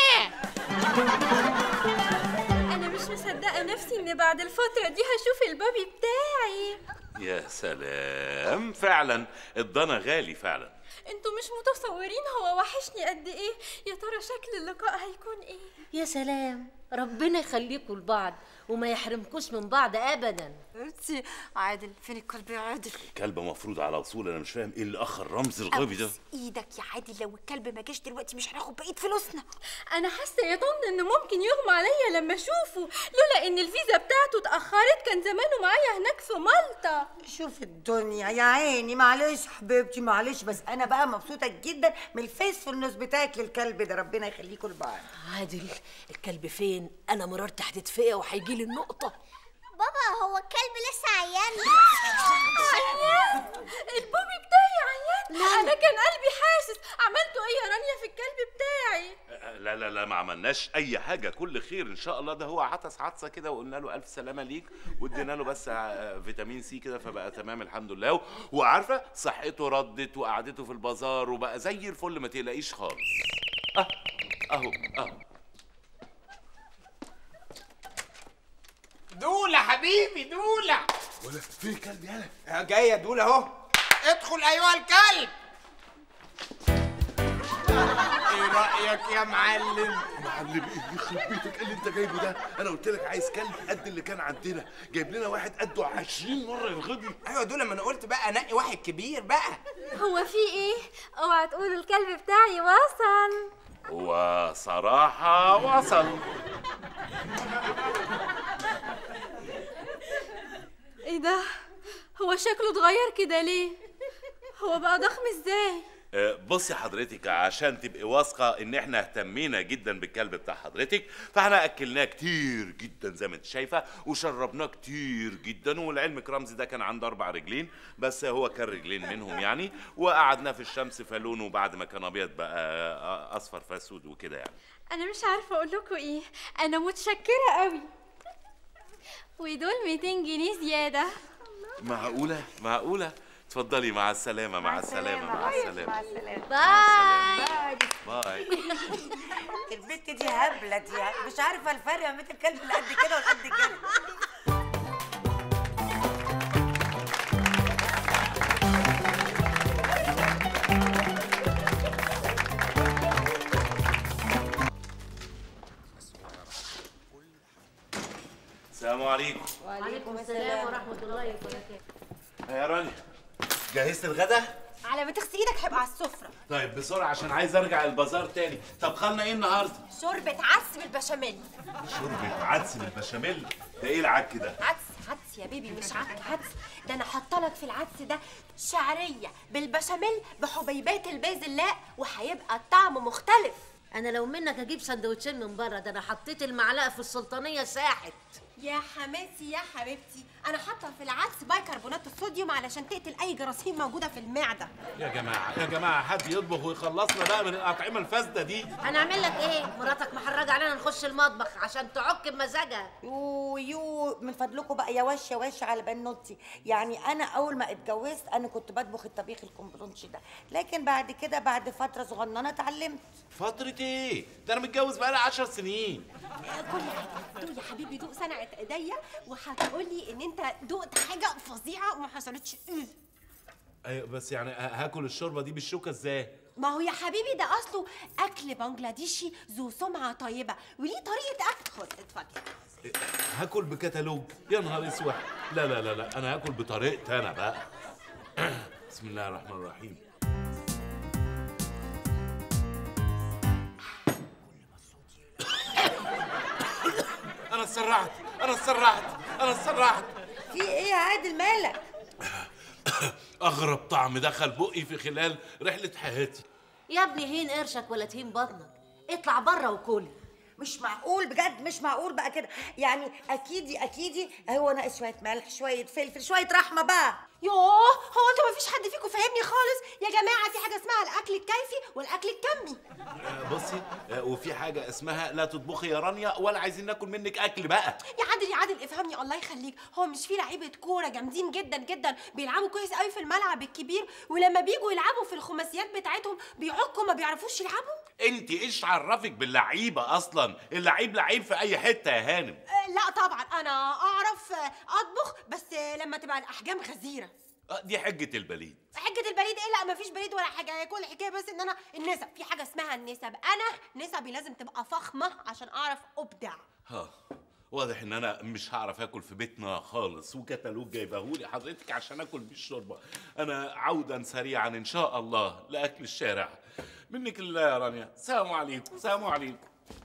[SPEAKER 10] انا مش مصدقه نفسي ان بعد الفتره دي هشوف البابي بتاعي.
[SPEAKER 2] يا سلام، فعلا الضنا غالي فعلا.
[SPEAKER 10] انتوا مش متصورين هو وحشني قد ايه. يا ترى شكل اللقاء هيكون ايه؟
[SPEAKER 6] يا سلام، ربنا يخليكم لبعض وما يحرمكوش من بعض ابدا.
[SPEAKER 4] انتي عادل، فين الكلب يا عادل؟
[SPEAKER 2] الكلب مفروض على وصول. انا مش فاهم ايه اللي اخر رمز الغبي ده.
[SPEAKER 4] أبوس ايدك يا عادل، لو الكلب ما جاش دلوقتي مش هناخد بقيه فلوسنا.
[SPEAKER 10] انا حاسه يا طن انه ممكن يغمى عليا لما اشوفه، لولا ان الفيزا بتاعته اتاخرت كان زمانه معايا هناك في مالطا.
[SPEAKER 1] شوف الدنيا يا عيني، معلش حبيبتي معلش، بس انا بقى مبسوطه جدا من الفيسفولنس بتاعك للكلب ده، ربنا يخليكم لبعض.
[SPEAKER 6] عادل الكلب فين؟ انا مرارتي هتتفقع وهيجي لي النقطه.
[SPEAKER 5] بابا هو الكلب لسه عيان؟
[SPEAKER 10] عيان؟ البوبي بتاعي عيان؟ لا انا كان قلبي حاسس. عملتوا ايه يا رانيا في الكلب بتاعي؟
[SPEAKER 2] لا لا لا ما عملناش اي حاجه، كل خير ان شاء الله. ده هو عطس عطسه كده وقلنا له الف سلامه ليك وادينا له بس فيتامين سي كده فبقى تمام الحمد لله. وعارفه صحته ردت وقعدته في البازار وبقى زي الفل، ما تقلقيش خالص. اه اهو اهو.
[SPEAKER 3] دولة حبيبي دولة.
[SPEAKER 2] ولا في كلب يالا؟
[SPEAKER 3] جاي يا دولة اهو. ادخل ايها الكلب. ايه رأيك يا معلم؟
[SPEAKER 2] معلم ايه يخرب بيتك؟ ايه اللي انت جايبه ده؟ انا قلت لك عايز كلب قد اللي كان عندنا، جايب لنا واحد قده عشرين مره الغبي.
[SPEAKER 3] ايوه يا دولة، ما انا قلت بقى انقي واحد كبير بقى.
[SPEAKER 10] هو في ايه؟ اوعى تقولوا الكلب بتاعي وصل.
[SPEAKER 2] وصراحه وصل.
[SPEAKER 10] ايه ده؟ هو شكله اتغير كده ليه؟ هو بقى ضخم ازاي؟
[SPEAKER 2] بصي حضرتك، عشان تبقي واثقه ان احنا اهتمينا جدا بالكلب بتاع حضرتك، فاحنا اكلناه كتير جدا زي ما انت شايفه وشربناه كتير جدا. ولعلمك رمزي ده كان عنده اربع رجلين بس هو كان رجلين منهم يعني، وقعدناه في الشمس فلونه بعد ما كان ابيض بقى اصفر فاسود وكده يعني.
[SPEAKER 10] انا مش عارفه اقول لكم ايه، انا متشكره قوي. ودول ميتين جنيه زياده.
[SPEAKER 2] معقوله معقوله. اتفضلي، مع السلامة مع السلامة مع السلامة
[SPEAKER 4] مع السلامه.
[SPEAKER 6] باي
[SPEAKER 2] باي.
[SPEAKER 1] البت دي هبله دي، مش عارفه الفرق ما بين الكلب اللي قد كده والقد كده.
[SPEAKER 2] السلام عليكم.
[SPEAKER 6] وعليكم السلام ورحمه الله وبركاته.
[SPEAKER 2] يا رانيا جهزت الغدا؟
[SPEAKER 4] على ما تغسل ايدك هيبقى على السفره.
[SPEAKER 2] طيب بسرعة عشان عايز ارجع البازار تاني. طب ايه النهارده؟
[SPEAKER 4] شوربه عدس بالبشاميل.
[SPEAKER 2] شوربة عدس بالبشاميل؟ ده ايه العك ده؟
[SPEAKER 4] عدس عدس يا بيبي، مش عك عدس. ده انا حاطه لك في العدس ده شعريه بالبشاميل بحبيبات البازلاء وهيبقى الطعم مختلف.
[SPEAKER 6] انا لو منك اجيب سندوتشين من بره، ده انا حطيت المعلقه في السلطانيه ساحت.
[SPEAKER 4] يا حماتي يا حبيبتي، انا حاطه في العدس بايكربونات الصوديوم علشان تقتل اي جراثيم موجوده في المعده.
[SPEAKER 2] يا جماعة يا جماعة حد يطبخ ويخلصنا بقى من الأطعمة الفاسدة دي.
[SPEAKER 6] هنعمل لك ايه؟ مراتك محرجه علينا نخش المطبخ عشان تعك بمزاجها.
[SPEAKER 1] يو يو من فضلكم بقى يا وش يا وش على بنوتي. يعني انا اول ما اتجوزت انا كنت بطبخ الطبيخ الكومبلونشي ده، لكن بعد كده بعد فتره صغننه اتعلمت.
[SPEAKER 2] فترة ايه؟ ده انا متجوز بقالي عشر سنين.
[SPEAKER 4] كل حاجه دوق يا حبيبي، دوق صنعه ايديا وهتقولي ان انت دقت حاجه فظيعه وما حصلتش.
[SPEAKER 2] ايوه بس يعني هاكل الشوربة دي بالشوكة ازاي؟
[SPEAKER 4] ما هو يا حبيبي ده اصله اكل بنجلاديشي ذو سمعه طيبه وليه طريقه اكل. خد اتفضل.
[SPEAKER 2] هاكل بكتالوج؟ يا نهار اسود. لا لا لا لا انا هاكل بطريقتي انا بقى. بسم الله الرحمن الرحيم. انا اتسرعت انا اتسرعت انا اتسرعت.
[SPEAKER 1] في ايه يا عادل مالك؟
[SPEAKER 2] اغرب طعم دخل بقي في خلال رحلة حياتي.
[SPEAKER 6] يا ابني هين قرشك ولا تهين بطنك، اطلع بره وكل.
[SPEAKER 1] مش معقول بجد، مش معقول بقى كده. يعني اكيدي اكيدي هو ناقص شويه ملح شويه فلفل شويه رحمه بقى.
[SPEAKER 4] يوه، هو انتوا مفيش حد فيكم فاهمني خالص يا جماعه؟ في حاجه اسمها الاكل الكيفي والاكل الكمي.
[SPEAKER 2] بصي وفي حاجة اسمها لا تطبخي يا رانيا ولا عايزين ناكل منك اكل بقى.
[SPEAKER 4] يا عادل يا عادل افهمني الله يخليك، هو مش في لعيبه كوره جامدين جدا جدا بيلعبوا كويس قوي في الملعب الكبير ولما بيجوا يلعبوا في الخماسيات بتاعتهم بيعكوا ما بيعرفوش يلعبوا؟
[SPEAKER 2] انت ايش عرفك باللعيبه اصلا؟ اللعيب لعيب في اي حته يا هانم.
[SPEAKER 4] أه لا طبعا انا اعرف اطبخ بس لما تبقى الاحجام غزيره.
[SPEAKER 2] دي حجه البليد.
[SPEAKER 4] حجه البليد ايه؟ لا مفيش بليد ولا حاجه، هي كل الحكايه بس ان انا النسب، في حاجه اسمها النسب، انا نسبي لازم تبقى فخمه عشان اعرف ابدع.
[SPEAKER 2] ها واضح ان انا مش هعرف اكل في بيتنا خالص، وكتالوج جايبهولي حضرتك عشان اكل بيه الشوربه. انا عودا سريعا ان شاء الله لاكل الشارع. منك لله يا رانيا. سلام عليكم. سلام عليكم.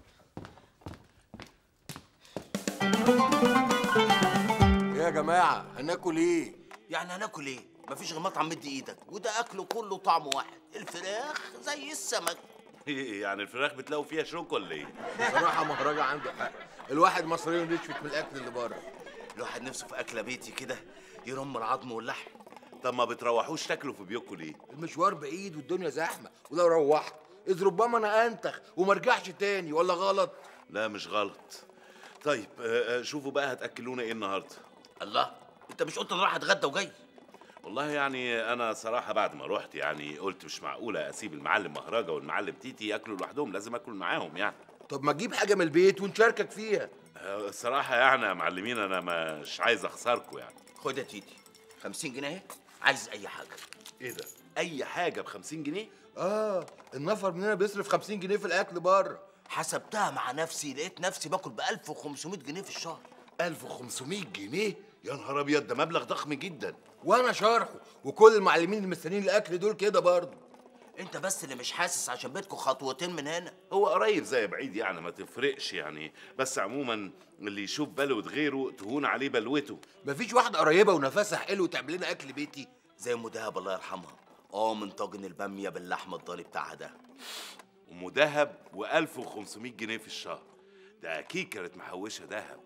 [SPEAKER 11] يا جماعه هناكل ايه؟
[SPEAKER 12] يعني هناكل ايه؟ مفيش غير مطعم مد ايدك، وده اكله كله طعم واحد، الفراخ زي السمك.
[SPEAKER 2] ايه يعني الفراخ بتلاقوا فيها شوك ولا ايه؟
[SPEAKER 11] بصراحه مهرجة عنده حق، الواحد مصري نشفت من الاكل اللي بره.
[SPEAKER 12] الواحد نفسه في اكله بيتي كده يرم العظم واللحم.
[SPEAKER 2] طب ما بتروحوش تاكلوا في بيوتكم ليه؟
[SPEAKER 11] المشوار بعيد والدنيا زحمه، ولو روحت اذ ربما انا انتخ وما ارجعش تاني، ولا غلط؟
[SPEAKER 2] لا مش غلط. طيب آه، شوفوا بقى هتاكلونا ايه النهارده؟
[SPEAKER 12] الله، انت مش قلت انا رايح اتغدى وجاي؟
[SPEAKER 2] والله يعني انا صراحه بعد ما رحت يعني قلت مش معقوله اسيب المعلم مهرجة والمعلم تيتي ياكلوا لوحدهم، لازم اكل معاهم يعني.
[SPEAKER 11] طب ما تجيب حاجه من البيت ونشاركك فيها.
[SPEAKER 2] الصراحه يعني يا معلمين انا مش عايز اخسركم يعني.
[SPEAKER 12] خد يا تيتي خمسين جنيه اهي، عايز اي حاجه.
[SPEAKER 2] ايه ده؟ اي حاجه ب خمسين جنيه؟
[SPEAKER 11] اه النفر مننا بيصرف خمسين جنيه في الاكل بره.
[SPEAKER 12] حسبتها مع نفسي لقيت نفسي باكل ب ألف وخمسمية جنيه في الشهر.
[SPEAKER 2] ألف وخمسمية جنيه؟ يا نهار ابيض، ده مبلغ ضخم جدا.
[SPEAKER 11] وانا شارحه، وكل المعلمين اللي مستنيين الاكل دول كده برضه.
[SPEAKER 12] انت بس اللي مش حاسس عشان بيتكم خطوتين من هنا.
[SPEAKER 2] هو قريب زي بعيد يعني ما تفرقش يعني، بس عموما اللي يشوف بلوة غيره تهون عليه بلوته.
[SPEAKER 11] مفيش واحده قريبه ونفسها حلو تعمل لنا اكل بيتي
[SPEAKER 12] زي ام دهب الله يرحمها. اه من طاجن الباميه باللحمه الضاني بتاعها ده.
[SPEAKER 2] ام دهب وألف وخمسمية جنيه في الشهر، ده اكيد كانت محوشه دهب.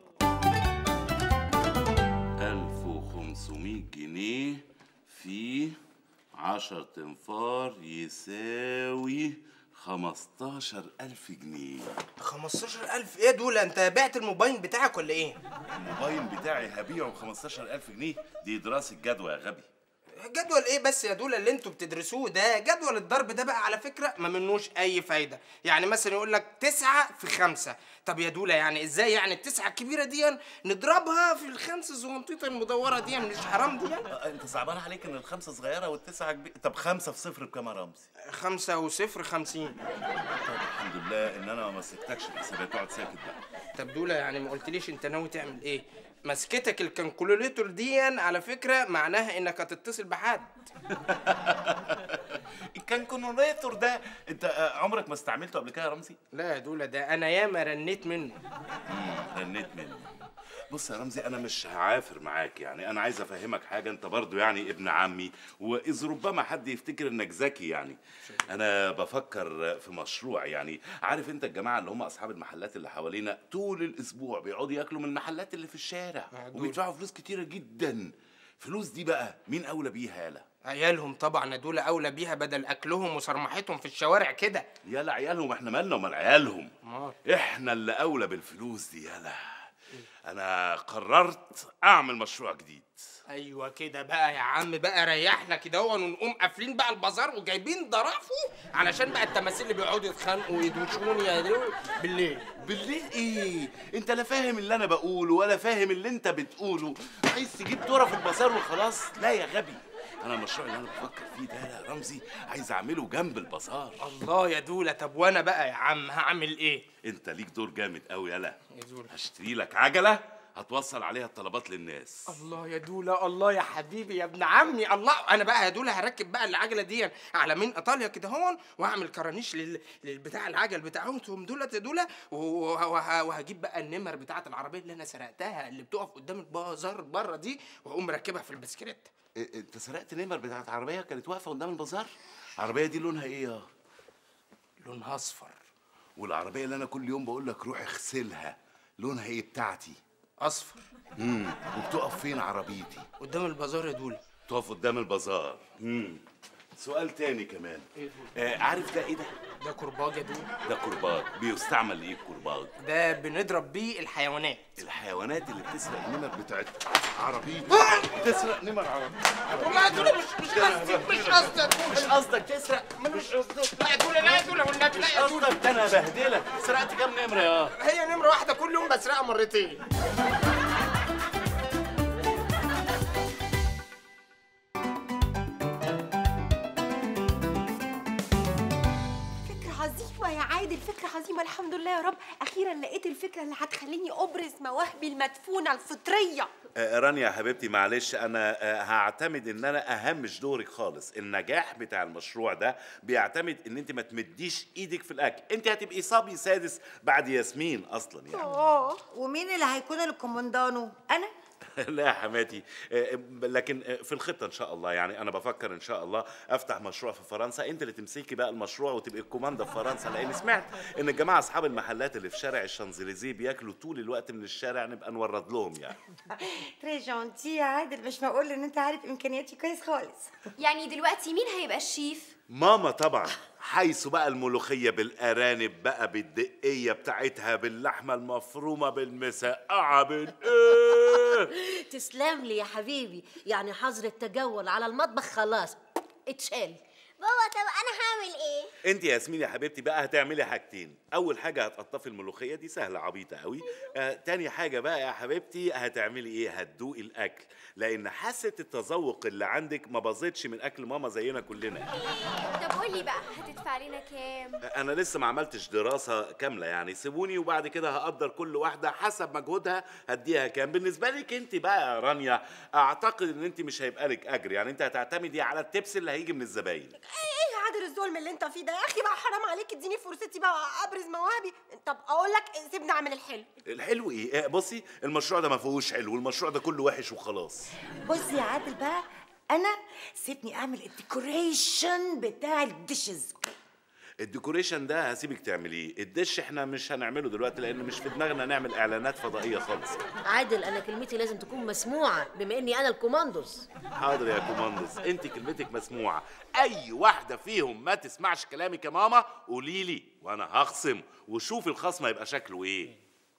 [SPEAKER 2] ألف وخمسمية جنيه في عشر تنفار يساوي خمستاشر ألف جنيه.
[SPEAKER 3] خمستاشر ألف ايه دول؟ انت بعت الموبايل بتاعك ولا ايه؟
[SPEAKER 2] الموبايل بتاعي هبيعه ب خمستاشر ألف جنيه؟ دي دراسه جدوى يا غبي.
[SPEAKER 3] جدول ايه بس يا دول اللي انتوا بتدرسوه ده؟ جدول الضرب ده بقى على فكره ما منوش اي فايده. يعني مثلا يقول لك تسعة في خمسة، طب يا دولة يعني ازاي يعني التسعة الكبيرة دي نضربها في الخمسة الزغنطيطة المدورة دي؟ مش حرام دي يعني؟
[SPEAKER 2] انت صعبان عليك ان الخمسة صغيرة والتسعة كبيرة؟ طب خمسة في صفر بكام يا رمزي؟
[SPEAKER 3] خمسة وصفر خمسين.
[SPEAKER 2] طب الحمد لله ان انا ما مسكتكش الحسابات، اقعد ساكت بقى.
[SPEAKER 3] طب دولة يعني ما قلتليش انت ناوي تعمل ايه؟ مسكتك الكالكوليتور دي على فكرة معناها انك هتتصل بحد.
[SPEAKER 2] الكالكوليتور ده انت عمرك ما استعملته قبل كده يا رمزي؟
[SPEAKER 3] لا يا دولة ده انا ياما رنيت منه.
[SPEAKER 2] امم رنيت منه. بص يا رمزي انا مش هعافر معاك يعني، انا عايز افهمك حاجه، انت برضو يعني ابن عمي، واذ ربما حد يفتكر انك ذكي يعني. انا بفكر في مشروع يعني، عارف انت الجماعه اللي هم اصحاب المحلات اللي حوالينا طول الاسبوع بيقعدوا ياكلوا من المحلات اللي في الشارع وبيدفعوا فلوس كتيره جدا. فلوس دي بقى مين اولى بيها يالا؟
[SPEAKER 3] عيالهم طبعا، دول اولى بيها بدل اكلهم وصرمحتهم في الشوارع كده.
[SPEAKER 2] يالا عيالهم، احنا مالنا ومال عيالهم؟
[SPEAKER 3] مال.
[SPEAKER 2] احنا اللي اولى بالفلوس دي يالا. انا قررت اعمل مشروع جديد.
[SPEAKER 3] ايوه كده بقى يا عم، بقى ريحنا كده هو، ونقوم قافلين بقى البازار وجايبين ضرافه علشان بقى التماثيل اللي بيقعدوا يتخانقوا ويدوشوني يا دول بالليل.
[SPEAKER 2] بالليل ايه؟ انت لا فاهم اللي انا بقوله ولا فاهم اللي انت بتقوله، عايز تجيب ذره في البازار وخلاص؟ لا يا غبي، انا المشروع اللي انا بفكر فيه ده يا رمزي عايز اعمله جنب البازار.
[SPEAKER 3] الله يا دولة، طب وانا بقى يا عم هعمل ايه؟
[SPEAKER 2] انت ليك دور جامد قوي يالا.
[SPEAKER 3] يا دولة
[SPEAKER 2] هشتري لك عجله هتوصل عليها الطلبات للناس.
[SPEAKER 3] الله يا دولة، الله يا حبيبي يا ابن عمي، الله. انا بقى يا دولة هركب بقى العجله دي على من ايطاليا كده هون، واعمل كرانيش لل... للبتاع العجل بتاعهم دولة يا دولة، وه... وهجيب بقى النمر بتاعه العربيه اللي انا سرقتها اللي بتقف قدام البازار بره دي، واقوم مركبها في البسكليت.
[SPEAKER 2] إيه انت سرقت نمر بتاعه عربيه كانت واقفه قدام البازار؟ العربيه دي لونها ايه يا؟
[SPEAKER 3] لونها اصفر.
[SPEAKER 2] والعربيه اللي انا كل يوم بقول لك روح اغسلها لونها ايه بتاعتي؟
[SPEAKER 3] اصفر.
[SPEAKER 2] امم وبتقف فين عربيتي؟
[SPEAKER 3] قدام البازار يا دولة.
[SPEAKER 2] تقف قدام البازار. امم سؤال تاني كمان.
[SPEAKER 3] ايه
[SPEAKER 2] آه عارف ده ايه ده؟
[SPEAKER 3] ده كرباج يا دولة.
[SPEAKER 2] ده كرباج. بيستعمل لايه الكرباج؟
[SPEAKER 3] ده بنضرب بيه الحيوانات.
[SPEAKER 2] الحيوانات اللي بتسرق النمر بتاعت عربيتي. تسرق نمر عربيتي.
[SPEAKER 3] والله يا دولة مش مش قصدي، مش قصدك
[SPEAKER 2] مش قصدك تسرق،
[SPEAKER 3] مش قصدك. لا يا دولة، لا يا دولة والنبي لا يا دولة.
[SPEAKER 2] ده انا بهدلك. سرقت كام نمره يا؟
[SPEAKER 3] هي نمره واحده كل يوم بسرقها مرتين.
[SPEAKER 4] فكرة عظيمة يا عادل، فكرة
[SPEAKER 13] العظيم الحمد لله يا رب، اخيرا لقيت الفكره اللي هتخليني ابرز مواهبي المدفونه الفطريه.
[SPEAKER 2] آه رانيا يا حبيبتي معلش انا آه هعتمد ان انا اهمش دورك خالص. النجاح بتاع المشروع ده بيعتمد ان انت ما تمديش ايدك في الاكل. انت هتبقي صبي سادس بعد ياسمين اصلا يعني.
[SPEAKER 1] اه ومين اللي هيكون الكومندانو؟ انا؟
[SPEAKER 2] لا يا حماتي، لكن في الخطه ان شاء الله. يعني انا بفكر ان شاء الله افتح مشروع في فرنسا، انت اللي تمسكي بقى المشروع وتبقي الكوماندا في فرنسا، لان سمعت ان الجماعه اصحاب المحلات اللي في شارع الشانزليزيه بياكلوا طول الوقت من الشارع، نبقى نورد لهم يعني.
[SPEAKER 1] تري جونتي يا عادل، مش معقول ان انت عارف امكانياتي كويس خالص.
[SPEAKER 13] يعني دلوقتي مين هيبقى الشيف؟
[SPEAKER 2] ماما طبعا، حيث بقى الملوخيه بالارانب بقى بالدقيه بتاعتها باللحمه المفرومه بالمسقعه بالايه.
[SPEAKER 6] تسلم لي يا حبيبي، يعني حظر التجول على المطبخ خلاص اتشال.
[SPEAKER 5] بابا طب انا هعمل ايه؟
[SPEAKER 2] انت يا ياسمين يا حبيبتي بقى هتعملي حاجتين. اول حاجه هتقطفي الملوخيه، دي سهله عبيطه قوي. آه تاني حاجه بقى يا حبيبتي هتعملي ايه؟ هتدوقي الاكل، لان حاسه التذوق اللي عندك ما باظتش من اكل ماما زينا كلنا.
[SPEAKER 13] طب قولي بقى هتدفع لنا كام؟
[SPEAKER 2] انا لسه ما عملتش دراسه كامله يعني، سيبوني وبعد كده هقدر كل واحده حسب مجهودها هديها كام. بالنسبه لك انت بقى يا رانيا اعتقد ان انت مش هيبقى لك اجر، يعني انت هتعتمدي على التبس اللي هيجي من الزباين.
[SPEAKER 13] ايه يا عادل الظلم اللي انت فيه ده يا اخي بقى؟ حرام عليك، اديني فرصتي بقى ابرز مواهبي. طب اقول لك سيبني اعمل الحلو.
[SPEAKER 2] الحلو ايه؟ بصي المشروع ده ما فيهوش حلو، المشروع ده كله وحش وخلاص.
[SPEAKER 1] بص يا عادل بقى، انا سيبني اعمل الديكوريشن بتاع الديشز.
[SPEAKER 2] الديكوريشن ده هسيبك تعمليه، الدش احنا مش هنعمله دلوقتي لان مش في دماغنا نعمل اعلانات فضائيه خالص.
[SPEAKER 6] عادل انا كلمتي لازم تكون مسموعه بما اني انا الكوماندوس.
[SPEAKER 2] حاضر يا كوماندوس، انت كلمتك مسموعه. اي واحده فيهم ما تسمعش كلامك يا ماما قولي لي وانا هخصم، وشوف الخصم هيبقى شكله ايه.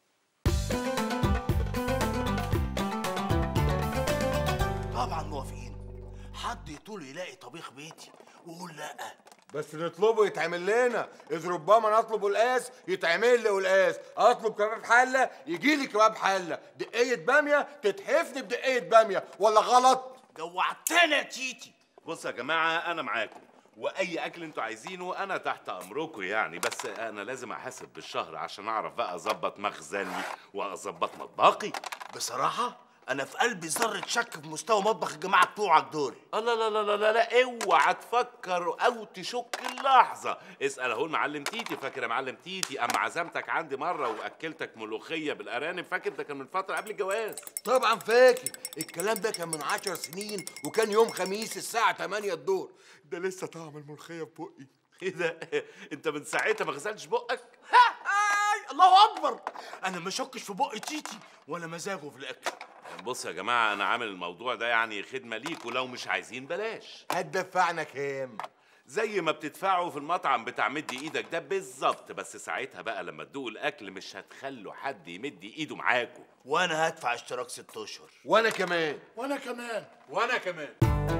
[SPEAKER 12] طبعا موافقين. حد يطول يلاقي طبيخ بيتي ويقول لا.
[SPEAKER 11] بس نطلبه يتعمل لنا، اذ ربما نطلب قلقاس يتعمل لي قلقاس، اطلب كباب حله يجي لي كباب حله، دقيه باميه تتحفني بدقيه باميه، ولا غلط؟
[SPEAKER 12] جوعتنا يا تيتي.
[SPEAKER 2] بصوا يا جماعه انا معاكم، واي اكل انتوا عايزينه انا تحت امركم يعني، بس انا لازم احاسب بالشهر عشان اعرف بقى اظبط مخزني واظبط مطبخي.
[SPEAKER 12] بصراحه انا في قلبي ذره شك في مستوى مطبخ الجماعه بتوعك دول.
[SPEAKER 2] الله لا لا لا لا لا اوعى تفكر او تشك اللحظه. اسال اهو المعلم تيتي، فاكر يا معلم تيتي اما عزمتك عندي مره واكلتك ملوخيه بالارانب؟ فاكر ده كان من فتره قبل الجواز.
[SPEAKER 11] طبعا فاكر، الكلام ده كان من عشر سنين وكان يوم خميس الساعه تمانية الظهر. ده لسه طعم الملوخيه في بقي.
[SPEAKER 2] ايه ده؟ انت من ساعتها ما غسلتش بقك؟
[SPEAKER 12] آه الله اكبر، انا ما شكش في بق تيتي ولا مزاجه في الاكل.
[SPEAKER 2] بص يا جماعه انا عامل الموضوع ده يعني خدمه ليكوا، لو مش عايزين بلاش.
[SPEAKER 11] هتدفعنا كام؟
[SPEAKER 2] زي ما بتدفعوا في المطعم بتاع مدي ايدك ده بالظبط، بس ساعتها بقى لما تدوقوا الاكل مش هتخلوا حد يمد ايده معاكوا.
[SPEAKER 12] وانا هدفع اشتراك ست اشهر.
[SPEAKER 11] وانا كمان.
[SPEAKER 12] وانا كمان.
[SPEAKER 11] وانا كمان.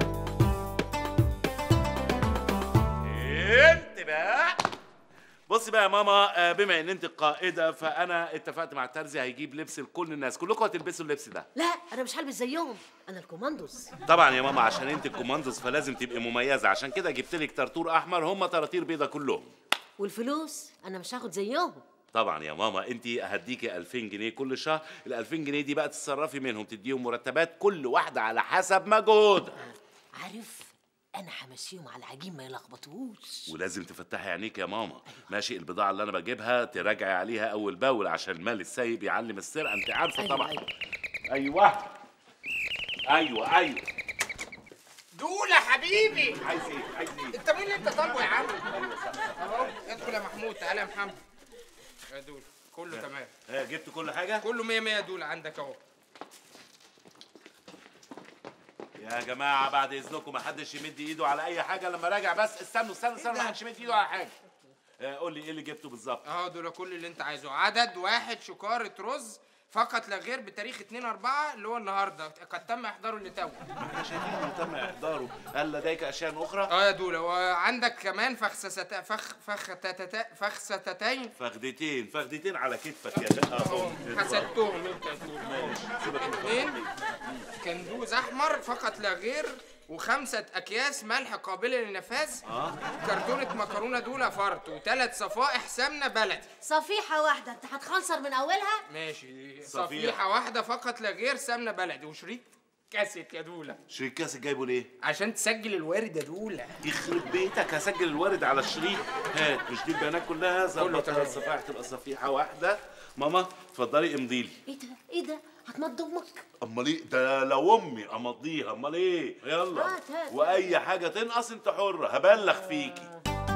[SPEAKER 2] انت بقى بصي بقى يا ماما، بما ان انت القائده فانا اتفقت مع الترزي هيجيب لبس لكل الناس، كلكم هتلبسوا اللبس ده.
[SPEAKER 6] لا انا مش هلبس زيهم، انا الكوماندوس.
[SPEAKER 2] طبعا يا ماما عشان انت الكوماندوس فلازم تبقي مميزه، عشان كده جبت لك طرطور احمر، هم طراطير بيضه كلهم.
[SPEAKER 6] والفلوس انا مش هاخد زيهم.
[SPEAKER 2] طبعا يا ماما انت هديكي ألفين جنيه كل شهر، ال ألفين جنيه دي بقى تتصرفي منهم تديهم مرتبات كل واحده على حسب مجهودها.
[SPEAKER 6] عارف انا همشيهم على العجين ما يلخبطوش.
[SPEAKER 2] ولازم تفتحي عينيك يا ماما. ماشي البضاعه اللي انا بجيبها تراجعي عليها اول باول عشان المال السايب يعلم السرقه، انت عارفه. أيوة طبعا. ايوه ايوه ايوه, أيوة.
[SPEAKER 3] دول يا حبيبي.
[SPEAKER 2] عايز ايه؟ عايز ايه؟
[SPEAKER 3] انت مين اللي انت طالبه يا عم؟ اهو ادخل يا محمود، تعالى يا محمد. يا دول كله تمام.
[SPEAKER 2] ها جبت كل حاجه؟
[SPEAKER 3] كله مية مية. دول عندك اهو.
[SPEAKER 2] يا جماعه بعد اذنكم ما حدش يمد ايده على اي حاجه لما راجع، بس استنوا استنوا استنوا ما حدش يمد ايده على حاجه. قول لي ايه اللي جبته بالظبط؟
[SPEAKER 3] اهو دول كل اللي انت عايزه. عدد واحد شكاره رز فقط لا غير بتاريخ اتنين أربعة اللي هو النهارده، قد تم احضاره لتو.
[SPEAKER 2] ما احنا شايفين انه تم احضاره. هل لديك اشياء اخرى؟
[SPEAKER 3] اه يا دول، وعندك كمان فخسستا فخ فختتا فخستتين
[SPEAKER 2] فخدتين فخدتين على كتفك يا شقه اهو.
[SPEAKER 3] حسدتهم انت يا دول.
[SPEAKER 2] ماشي سيبك من
[SPEAKER 3] اثنين كندوز احمر فقط لا غير وخمسة أكياس ملح قابلة للنفاذ،
[SPEAKER 2] اه
[SPEAKER 3] كرتونة مكرونة دولة فرط، وثلاث صفائح سمنة بلدي.
[SPEAKER 6] صفيحة واحدة، أنت هتخنصر من أولها؟
[SPEAKER 3] ماشي،
[SPEAKER 2] صفيحة.
[SPEAKER 3] صفيحة واحدة فقط لا غير سمنة بلدي، وشريط كاسيت يا دولة.
[SPEAKER 2] شريط كاسيت جايبه ليه؟
[SPEAKER 3] عشان تسجل الوارد يا دولة.
[SPEAKER 2] يخرب بيتك، هسجل الوارد على الشريط. هات مش دي البيانات كلها،
[SPEAKER 3] كله
[SPEAKER 2] ظبط
[SPEAKER 3] تمام.
[SPEAKER 2] الصفائح تبقى صفيحة واحدة. ماما اتفضلي امضي لي.
[SPEAKER 6] إيه ده؟ إيه ده؟ هتمضي أمك؟
[SPEAKER 2] امال ايه ده؟ لو امي امضيها، امال ايه؟ يلا
[SPEAKER 6] هات هات.
[SPEAKER 2] واي حاجه تنقص انت حره، هبلغ فيكي.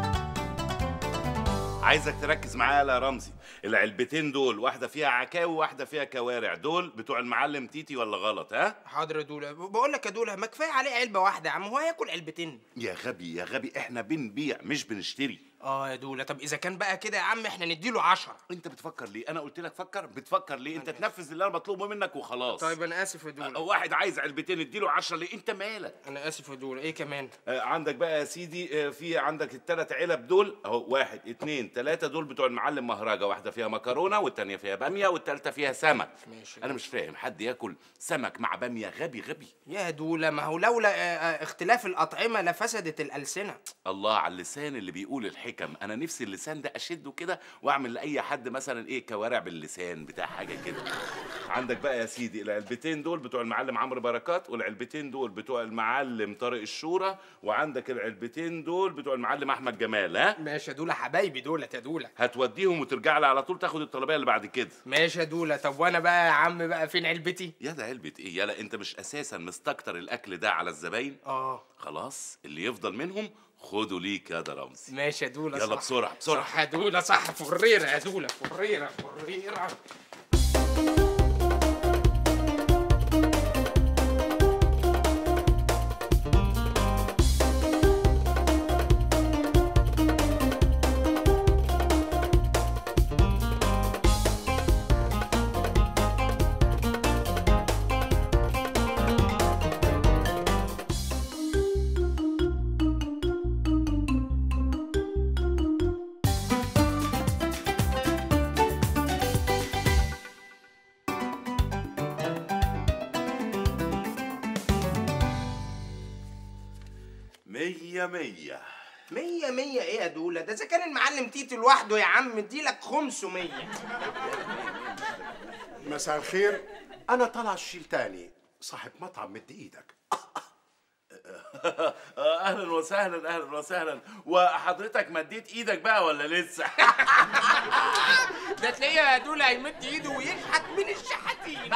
[SPEAKER 2] عايزك تركز معايا يا رمزي. العلبتين دول واحده فيها عكاوي وواحده فيها كوارع، دول بتوع المعلم تيتي ولا غلط؟ ها
[SPEAKER 3] حاضر يا دولة. بقول لك يا دولة، ما كفايه عليه علبة واحدة يا عم، هو هياكل علبتين؟
[SPEAKER 2] يا غبي يا غبي، احنا بنبيع مش بنشتري.
[SPEAKER 3] اه يا دولة، طب اذا كان بقى كده يا عم احنا نديله عشرة.
[SPEAKER 2] انت بتفكر ليه؟ انا قلت لك فكر، بتفكر ليه؟ انت تنفذ اللي انا بطلبه منك وخلاص.
[SPEAKER 3] طيب انا اسف يا دولة.
[SPEAKER 2] واحد عايز علبتين اديله عشرة ليه؟ انت مالك؟
[SPEAKER 3] انا اسف يا دولة. ايه كمان؟
[SPEAKER 2] آه عندك بقى يا سيدي، آه في عندك الثلاث علب دول اهو، واحد اتنين تلاته، دول بتوع المعلم مهرجه، واحده فيها مكرونه والتانيه فيها باميه والتالته فيها سمك.
[SPEAKER 3] ماشي.
[SPEAKER 2] انا مش فاهم حد ياكل سمك مع باميه، غبي غبي.
[SPEAKER 3] يا دولة، ما هو لولا آه، آه، اختلاف الاطعمة لفسدت الالسنة.
[SPEAKER 2] الله على اللسان اللي بيقول الحكم. انا نفسي اللسان ده اشده كده واعمل لاي حد مثلا ايه كوارع باللسان بتاع حاجه كده. عندك بقى يا سيدي العلبتين دول بتوع المعلم عمرو بركات، والعلبتين دول بتوع المعلم طارق الشورى، وعندك العلبتين دول بتوع المعلم احمد جمال. ها
[SPEAKER 3] ماشي يا دولة، حبايبي دولة يا دولة.
[SPEAKER 2] هتوديهم وترجع لي على طول تاخد الطلبيه اللي بعد كده.
[SPEAKER 3] ماشي يا دولة. طب وانا بقى يا عم بقى فين علبتي؟
[SPEAKER 2] يا ده علبه ايه يالا؟ انت مش اساسا مستكتر الاكل ده على الزباين؟
[SPEAKER 3] اه
[SPEAKER 2] خلاص، اللي يفضل منهم خده ليك يا ده رمزي.
[SPEAKER 3] ماشي يا دولة.
[SPEAKER 2] يلا
[SPEAKER 3] صح.
[SPEAKER 2] بسرعه بسرعه.
[SPEAKER 3] صح يا دولة، صح. فريرة يا دولة، فريرة فريرة.
[SPEAKER 2] مية مية
[SPEAKER 3] مية مية ايه يا دولة؟ ده اذا كان المعلم تيتي لوحده يا عم اديلك خمسمية.
[SPEAKER 14] مساء الخير، انا طلع الشيل تاني صاحب مطعم مد ايدك.
[SPEAKER 2] اهلا وسهلا اهلا وسهلا. وحضرتك مديت ايدك بقى ولا لسه؟
[SPEAKER 3] ده تلاقيه يا دولة هيمد ايده ويشحت من الشحاتين.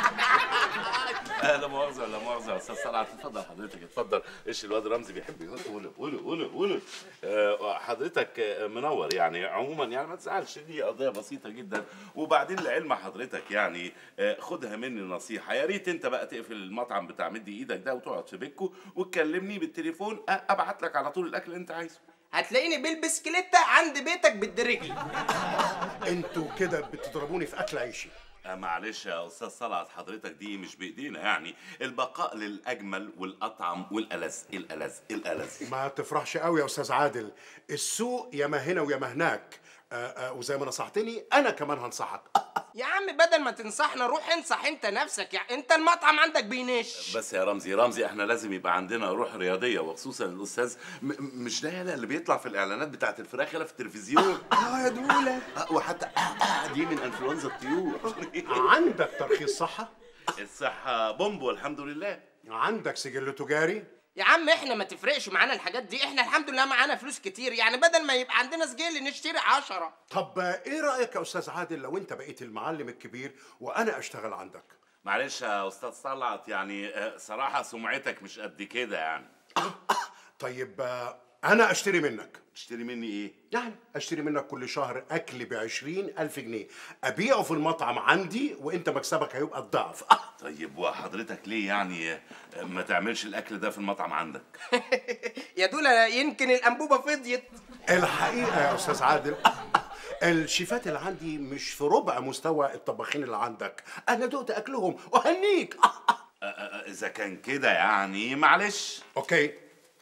[SPEAKER 2] لا مؤاخذة لا مؤاخذة يا استاذ صلعت، اتفضل حضرتك اتفضل. ايش الواد رمزي بيحب يقول قولوا قولوا قولوا قولوا. آه حضرتك منور يعني. عموما يعني ما تزعلش، دي قضية بسيطة جدا. وبعدين لعلم حضرتك يعني آه خدها مني نصيحة، يا ريت انت بقى تقفل المطعم بتاع مد ايدك ده وتقعد في بيتكو وتكلمني بالتليفون، ابعت لك على طول الاكل اللي انت عايزه.
[SPEAKER 3] هتلاقيني بالبسكليتة عند بيتك بالدرجلي.
[SPEAKER 14] انتوا كده بتضربوني في اكل عيشي.
[SPEAKER 2] آه معلش يا استاذ صلعت، حضرتك دي مش بايدينا يعني. البقاء للاجمل والاطعم والالذ الالذ الالذ.
[SPEAKER 14] ما تفرحش قوي يا استاذ عادل، السوق يا ما هنا ويا ما هناك. آه آه وزي ما نصحتني انا كمان هنصحك.
[SPEAKER 3] يا عم بدل ما تنصحنا روح انصح انت نفسك. يعني انت المطعم عندك بينش.
[SPEAKER 2] بس يا رمزي رمزي احنا لازم يبقى عندنا روح رياضيه، وخصوصا الاستاذ م مش ده يالا اللي بيطلع في الاعلانات بتاعت الفراخ يالا في التلفزيون.
[SPEAKER 3] اه يا دوله.
[SPEAKER 2] وحتى دي من انفلونزا الطيور.
[SPEAKER 14] عندك ترخيص صحه؟
[SPEAKER 2] الصحه بومبو الحمد لله.
[SPEAKER 14] عندك سجل تجاري؟
[SPEAKER 3] يا عم احنا ما تفرقش معانا الحاجات دي، احنا الحمد لله معانا فلوس كتير، يعني بدل ما يبقى عندنا سجل نشتري عشرة.
[SPEAKER 14] طب ايه رأيك يا استاذ عادل لو انت بقيت المعلم الكبير وانا اشتغل عندك؟
[SPEAKER 2] معلش يا استاذ صلعت، يعني صراحة سمعتك مش قد كده يعني.
[SPEAKER 14] طيب انا اشتري منك.
[SPEAKER 2] تشتري مني ايه؟
[SPEAKER 14] يعني اشتري منك كل شهر اكل بعشرين الف جنيه، ابيعه في المطعم عندي وانت مكسبك هيبقى الضعف.
[SPEAKER 2] طيب وحضرتك ليه يعني ما تعملش الاكل ده في المطعم عندك؟
[SPEAKER 3] يا دولة يمكن الانبوبة فضيت.
[SPEAKER 14] الحقيقة يا استاذ عادل الشيفات اللي عندي مش في ربع مستوى الطباخين اللي عندك، انا دقت اكلهم وهنيك.
[SPEAKER 2] اذا كان كده يعني معلش.
[SPEAKER 14] اوكي،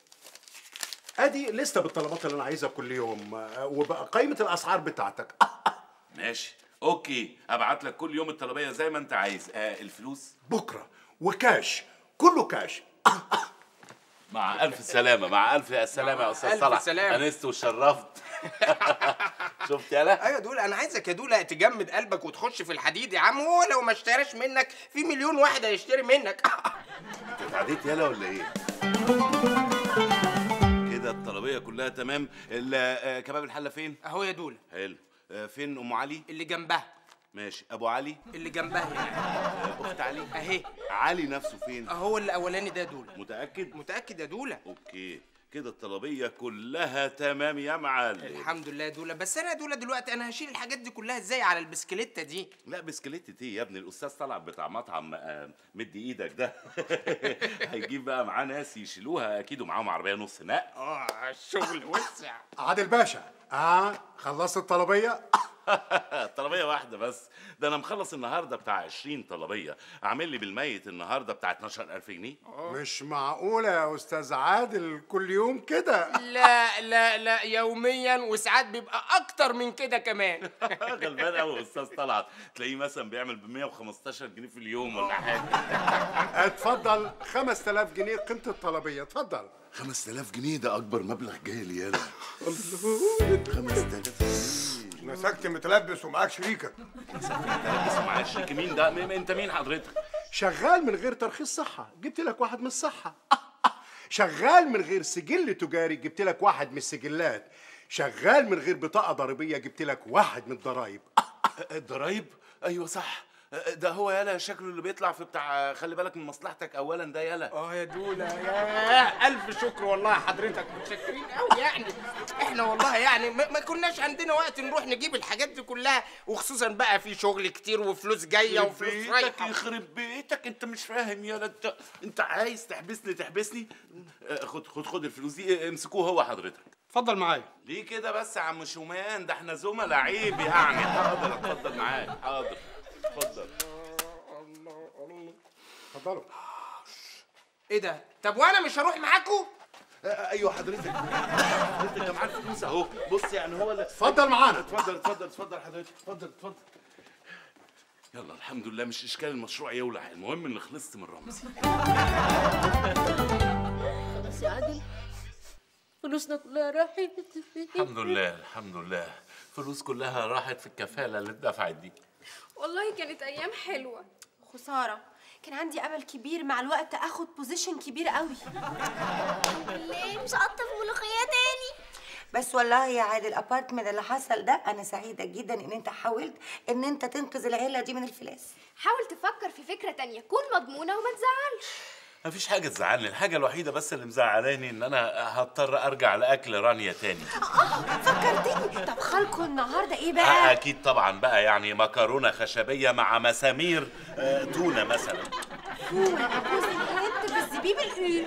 [SPEAKER 14] ادي لسته بالطلبات اللي انا عايزها كل يوم وبقى قائمه الاسعار بتاعتك.
[SPEAKER 2] ماشي اوكي، ابعت لك كل يوم الطلبيه زي ما انت عايز. آه الفلوس
[SPEAKER 14] بكره وكاش، كله كاش.
[SPEAKER 2] مع الف سلامه، مع الف سلامه يا استاذ
[SPEAKER 3] ألف
[SPEAKER 2] طلعت.
[SPEAKER 3] سلامة.
[SPEAKER 2] انست وشرفت. شفت يالا؟
[SPEAKER 3] ايوه دول انا عايزك يا دولا تجمد قلبك وتخش في الحديد يا عم. هو لو ما اشتراش منك في مليون واحد هيشتري منك.
[SPEAKER 2] انت اتعديت يالا ولا ايه؟ كده الطلبيه كلها تمام. كباب الحله فين؟
[SPEAKER 3] اهو يا دولا.
[SPEAKER 2] حلو. فين ام علي؟
[SPEAKER 3] اللي جنبها.
[SPEAKER 2] ماشي. ابو علي؟
[SPEAKER 3] اللي جنبها يعني.
[SPEAKER 2] اخت علي؟
[SPEAKER 3] اهي.
[SPEAKER 2] علي نفسه فين؟
[SPEAKER 3] اهو الاولاني ده يا دولا.
[SPEAKER 2] متاكد؟
[SPEAKER 3] متاكد يا دولا.
[SPEAKER 2] اوكي كده الطلبيه كلها تمام يا معلم.
[SPEAKER 3] الحمد لله يا دولا. بس انا يا دولا دلوقتي انا هشيل الحاجات دي كلها ازاي على البسكليته دي؟
[SPEAKER 2] لا بسكليتة ايه يا ابني؟ الاستاذ طلعت بتاع مطعم آه، مدي ايدك ده هيجيب بقى معاه ناس يشيلوها اكيد، ومعاهم عربيه نص نقل.
[SPEAKER 3] اه الشغل وسع.
[SPEAKER 14] عادل باشا، اه خلصت الطلبيه؟
[SPEAKER 2] طلبيه واحده بس، ده انا مخلص النهارده بتاع عشرين طلبيه. عامل لي بالميت النهارده بتاع اتناشر ألف جنيه.
[SPEAKER 14] مش معقوله يا استاذ عادل كل يوم كده.
[SPEAKER 3] لا لا لا يوميا، وساعات بيبقى اكتر من كده كمان.
[SPEAKER 2] غلبان قوي استاذ طلعت، تلاقيه مثلا بيعمل ب مية وخمستاشر جنيه في اليوم ولا حاجه.
[SPEAKER 14] اتفضل خمس تلاف جنيه قيمه الطلبيه، اتفضل.
[SPEAKER 2] خمس تلاف جنيه ده اكبر مبلغ جالي يالا. خمس تلاف جنيه.
[SPEAKER 11] مسكت متلبس ومعاك شريكك.
[SPEAKER 2] مسكت متلبس ومعاك شريك؟ مين ده؟ مين انت؟ مين حضرتك؟
[SPEAKER 14] شغال من غير ترخيص صحه، جبت لك واحد من الصحه. شغال من غير سجل تجاري، جبت لك واحد من السجلات. شغال من غير بطاقه ضريبيه، جبت لك واحد من الضرايب.
[SPEAKER 2] الضرايب؟ ايوه صح، ده هو يالا شكله اللي بيطلع في بتاع خلي بالك من مصلحتك اولا ده يالا.
[SPEAKER 3] اه يا دولا يا الف شكر والله حضرتك، متشكرين قوي يعني. احنا والله يعني ما ما كناش عندنا وقت نروح نجيب الحاجات دي كلها، وخصوصا بقى في شغل كتير وفلوس جايه وفلوس رايحه.
[SPEAKER 2] يخرب بيتك، انت مش فاهم يالا. انت انت عايز تحبسني تحبسني. خد خد خد الفلوس دي امسكوه هو حضرتك.
[SPEAKER 14] اتفضل معايا.
[SPEAKER 2] ليه كده بس يا عم شومان؟ ده احنا زملاء عيب يعني. حاضر اتفضل معايا. حاضر اتفضل.
[SPEAKER 14] اتفضلوا.
[SPEAKER 3] ايه ده؟ طب وانا مش هروح معاكم؟
[SPEAKER 2] ايوه حضرتك. حضرتك يا معاه الفلوس اهو. بص يعني هو اللي
[SPEAKER 14] اتفضل معانا.
[SPEAKER 2] اتفضل اتفضل اتفضل حضرتك. اتفضل اتفضل. يلا الحمد لله، مش اشكال المشروع يولع، المهم ان خلصت من رمزي.
[SPEAKER 6] خلاص يا عادل، فلوسنا كلها راحت.
[SPEAKER 2] الحمد لله الحمد لله، فلوس كلها راحت في الكفاله اللي اتدفعت دي.
[SPEAKER 13] والله كانت ايام حلوه. خساره، كان عندي امل كبير مع الوقت اخد بوزيشن كبير قوي.
[SPEAKER 5] ليه مش هقطف ملوخيه تاني؟
[SPEAKER 1] بس والله يا عادل الابارتمنت اللي حصل ده انا سعيده جدا ان انت حاولت ان انت تنقذ العيله دي من الفلاس.
[SPEAKER 13] حاول تفكر في فكره تانية تكون مضمونه وما تزعلش.
[SPEAKER 2] مفيش حاجه تزعلني، الحاجه الوحيده بس اللي مزعلاني ان انا هضطر ارجع لاكل رانيا تاني.
[SPEAKER 13] اه فكرتني. طب خالكوا النهارده ايه بقى؟
[SPEAKER 2] آه اكيد طبعا بقى، يعني مكرونه خشبيه مع مسامير آه تونه مثلا.
[SPEAKER 13] تونه جوز الهند بالزبيب القليل.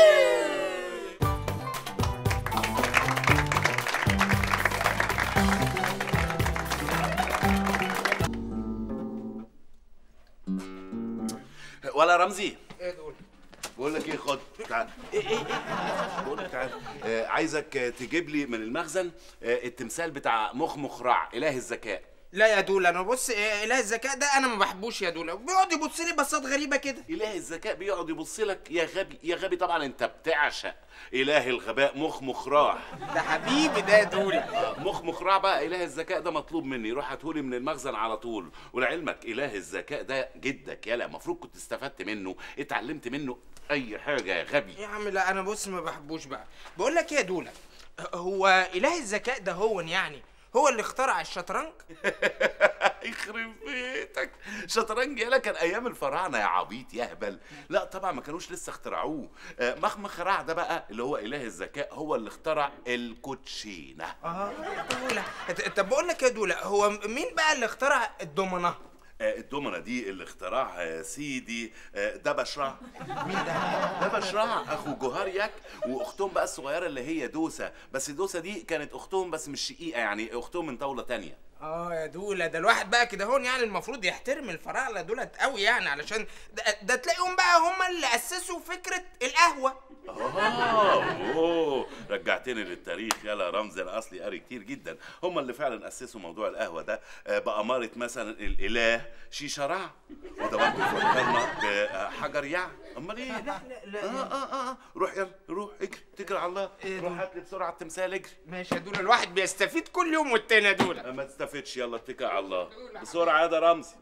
[SPEAKER 2] ولا رمزي؟
[SPEAKER 3] ايه دول؟
[SPEAKER 2] بقول لك ايه، خد تعال. ايه ايه ايه بقول لك تعال. آه عايزك تجيب لي من المخزن آه التمثال بتاع مخمخ رع اله الذكاء.
[SPEAKER 3] لا يا دولا انا بص اله الذكاء ده انا ما بحبوش يا دولا، بيقعد يبص لي بصات غريبه كده.
[SPEAKER 2] اله الذكاء بيقعد يبص لك يا غبي يا غبي؟ طبعا انت بتعشق اله الغباء مخمخ راع.
[SPEAKER 3] ده حبيبي ده يا دولا.
[SPEAKER 2] آه مخمخ راع بقى اله الذكاء ده مطلوب مني، روح هاتهولي من المخزن على طول. ولعلمك اله الذكاء ده جدك يالا، المفروض كنت استفدت منه، اتعلمت منه اي حاجه يا غبي.
[SPEAKER 3] يا عم لا انا بص ما بحبوش بقى. بقول لك ايه يا دولا، هو اله الذكاء ده هو يعني هو اللي اخترع الشطرنج؟
[SPEAKER 2] يخرب بيتك، شطرنج يالا كان ايام الفراعنه يا عبيط يا هبل. لا طبعا ما كانوش لسه اخترعوه. آه مخمخ رع ده بقى اللي هو اله الذكاء هو اللي اخترع الكوتشينه.
[SPEAKER 3] اه دولا. طب بقول لك يا دولا، هو مين بقى اللي اخترع الدومنه؟
[SPEAKER 2] آه الدومنه دي اللي اخترعها يا سيدي آه دبش رع.
[SPEAKER 3] مين ده؟
[SPEAKER 2] دبش رع اخو جوهريك، واختهم بقى الصغيره اللي هي دوسه، بس دوسه دي كانت اختهم بس مش شقيقه، يعني اختهم من طاوله تانية.
[SPEAKER 3] اه يا دوله، ده الواحد بقى كده هون يعني المفروض يحترم الفراعنه دولت قوي يعني، علشان ده, ده تلاقيهم بقى هم اللي اسسوا فكره القهوه.
[SPEAKER 2] اه اوه رجعتني للتاريخ يلا رمزي، انا اصلي قاري كتير جدا. هم اللي فعلا اسسوا موضوع القهوه ده بأمارة مثلا الاله شيشرع، وده برضه فكرنا بحجر يع. امال ايه؟ لا لا لا اه اه اه روح يلا روح اجري، تجري على الله. روح هات لي بسرعه التمثال اجري.
[SPEAKER 3] ماشي يا دوله، الواحد بيستفيد كل يوم والتاني يا دوله.
[SPEAKER 2] ما تستفدش يلا اتكل على الله بسرعه يا ده رمزي.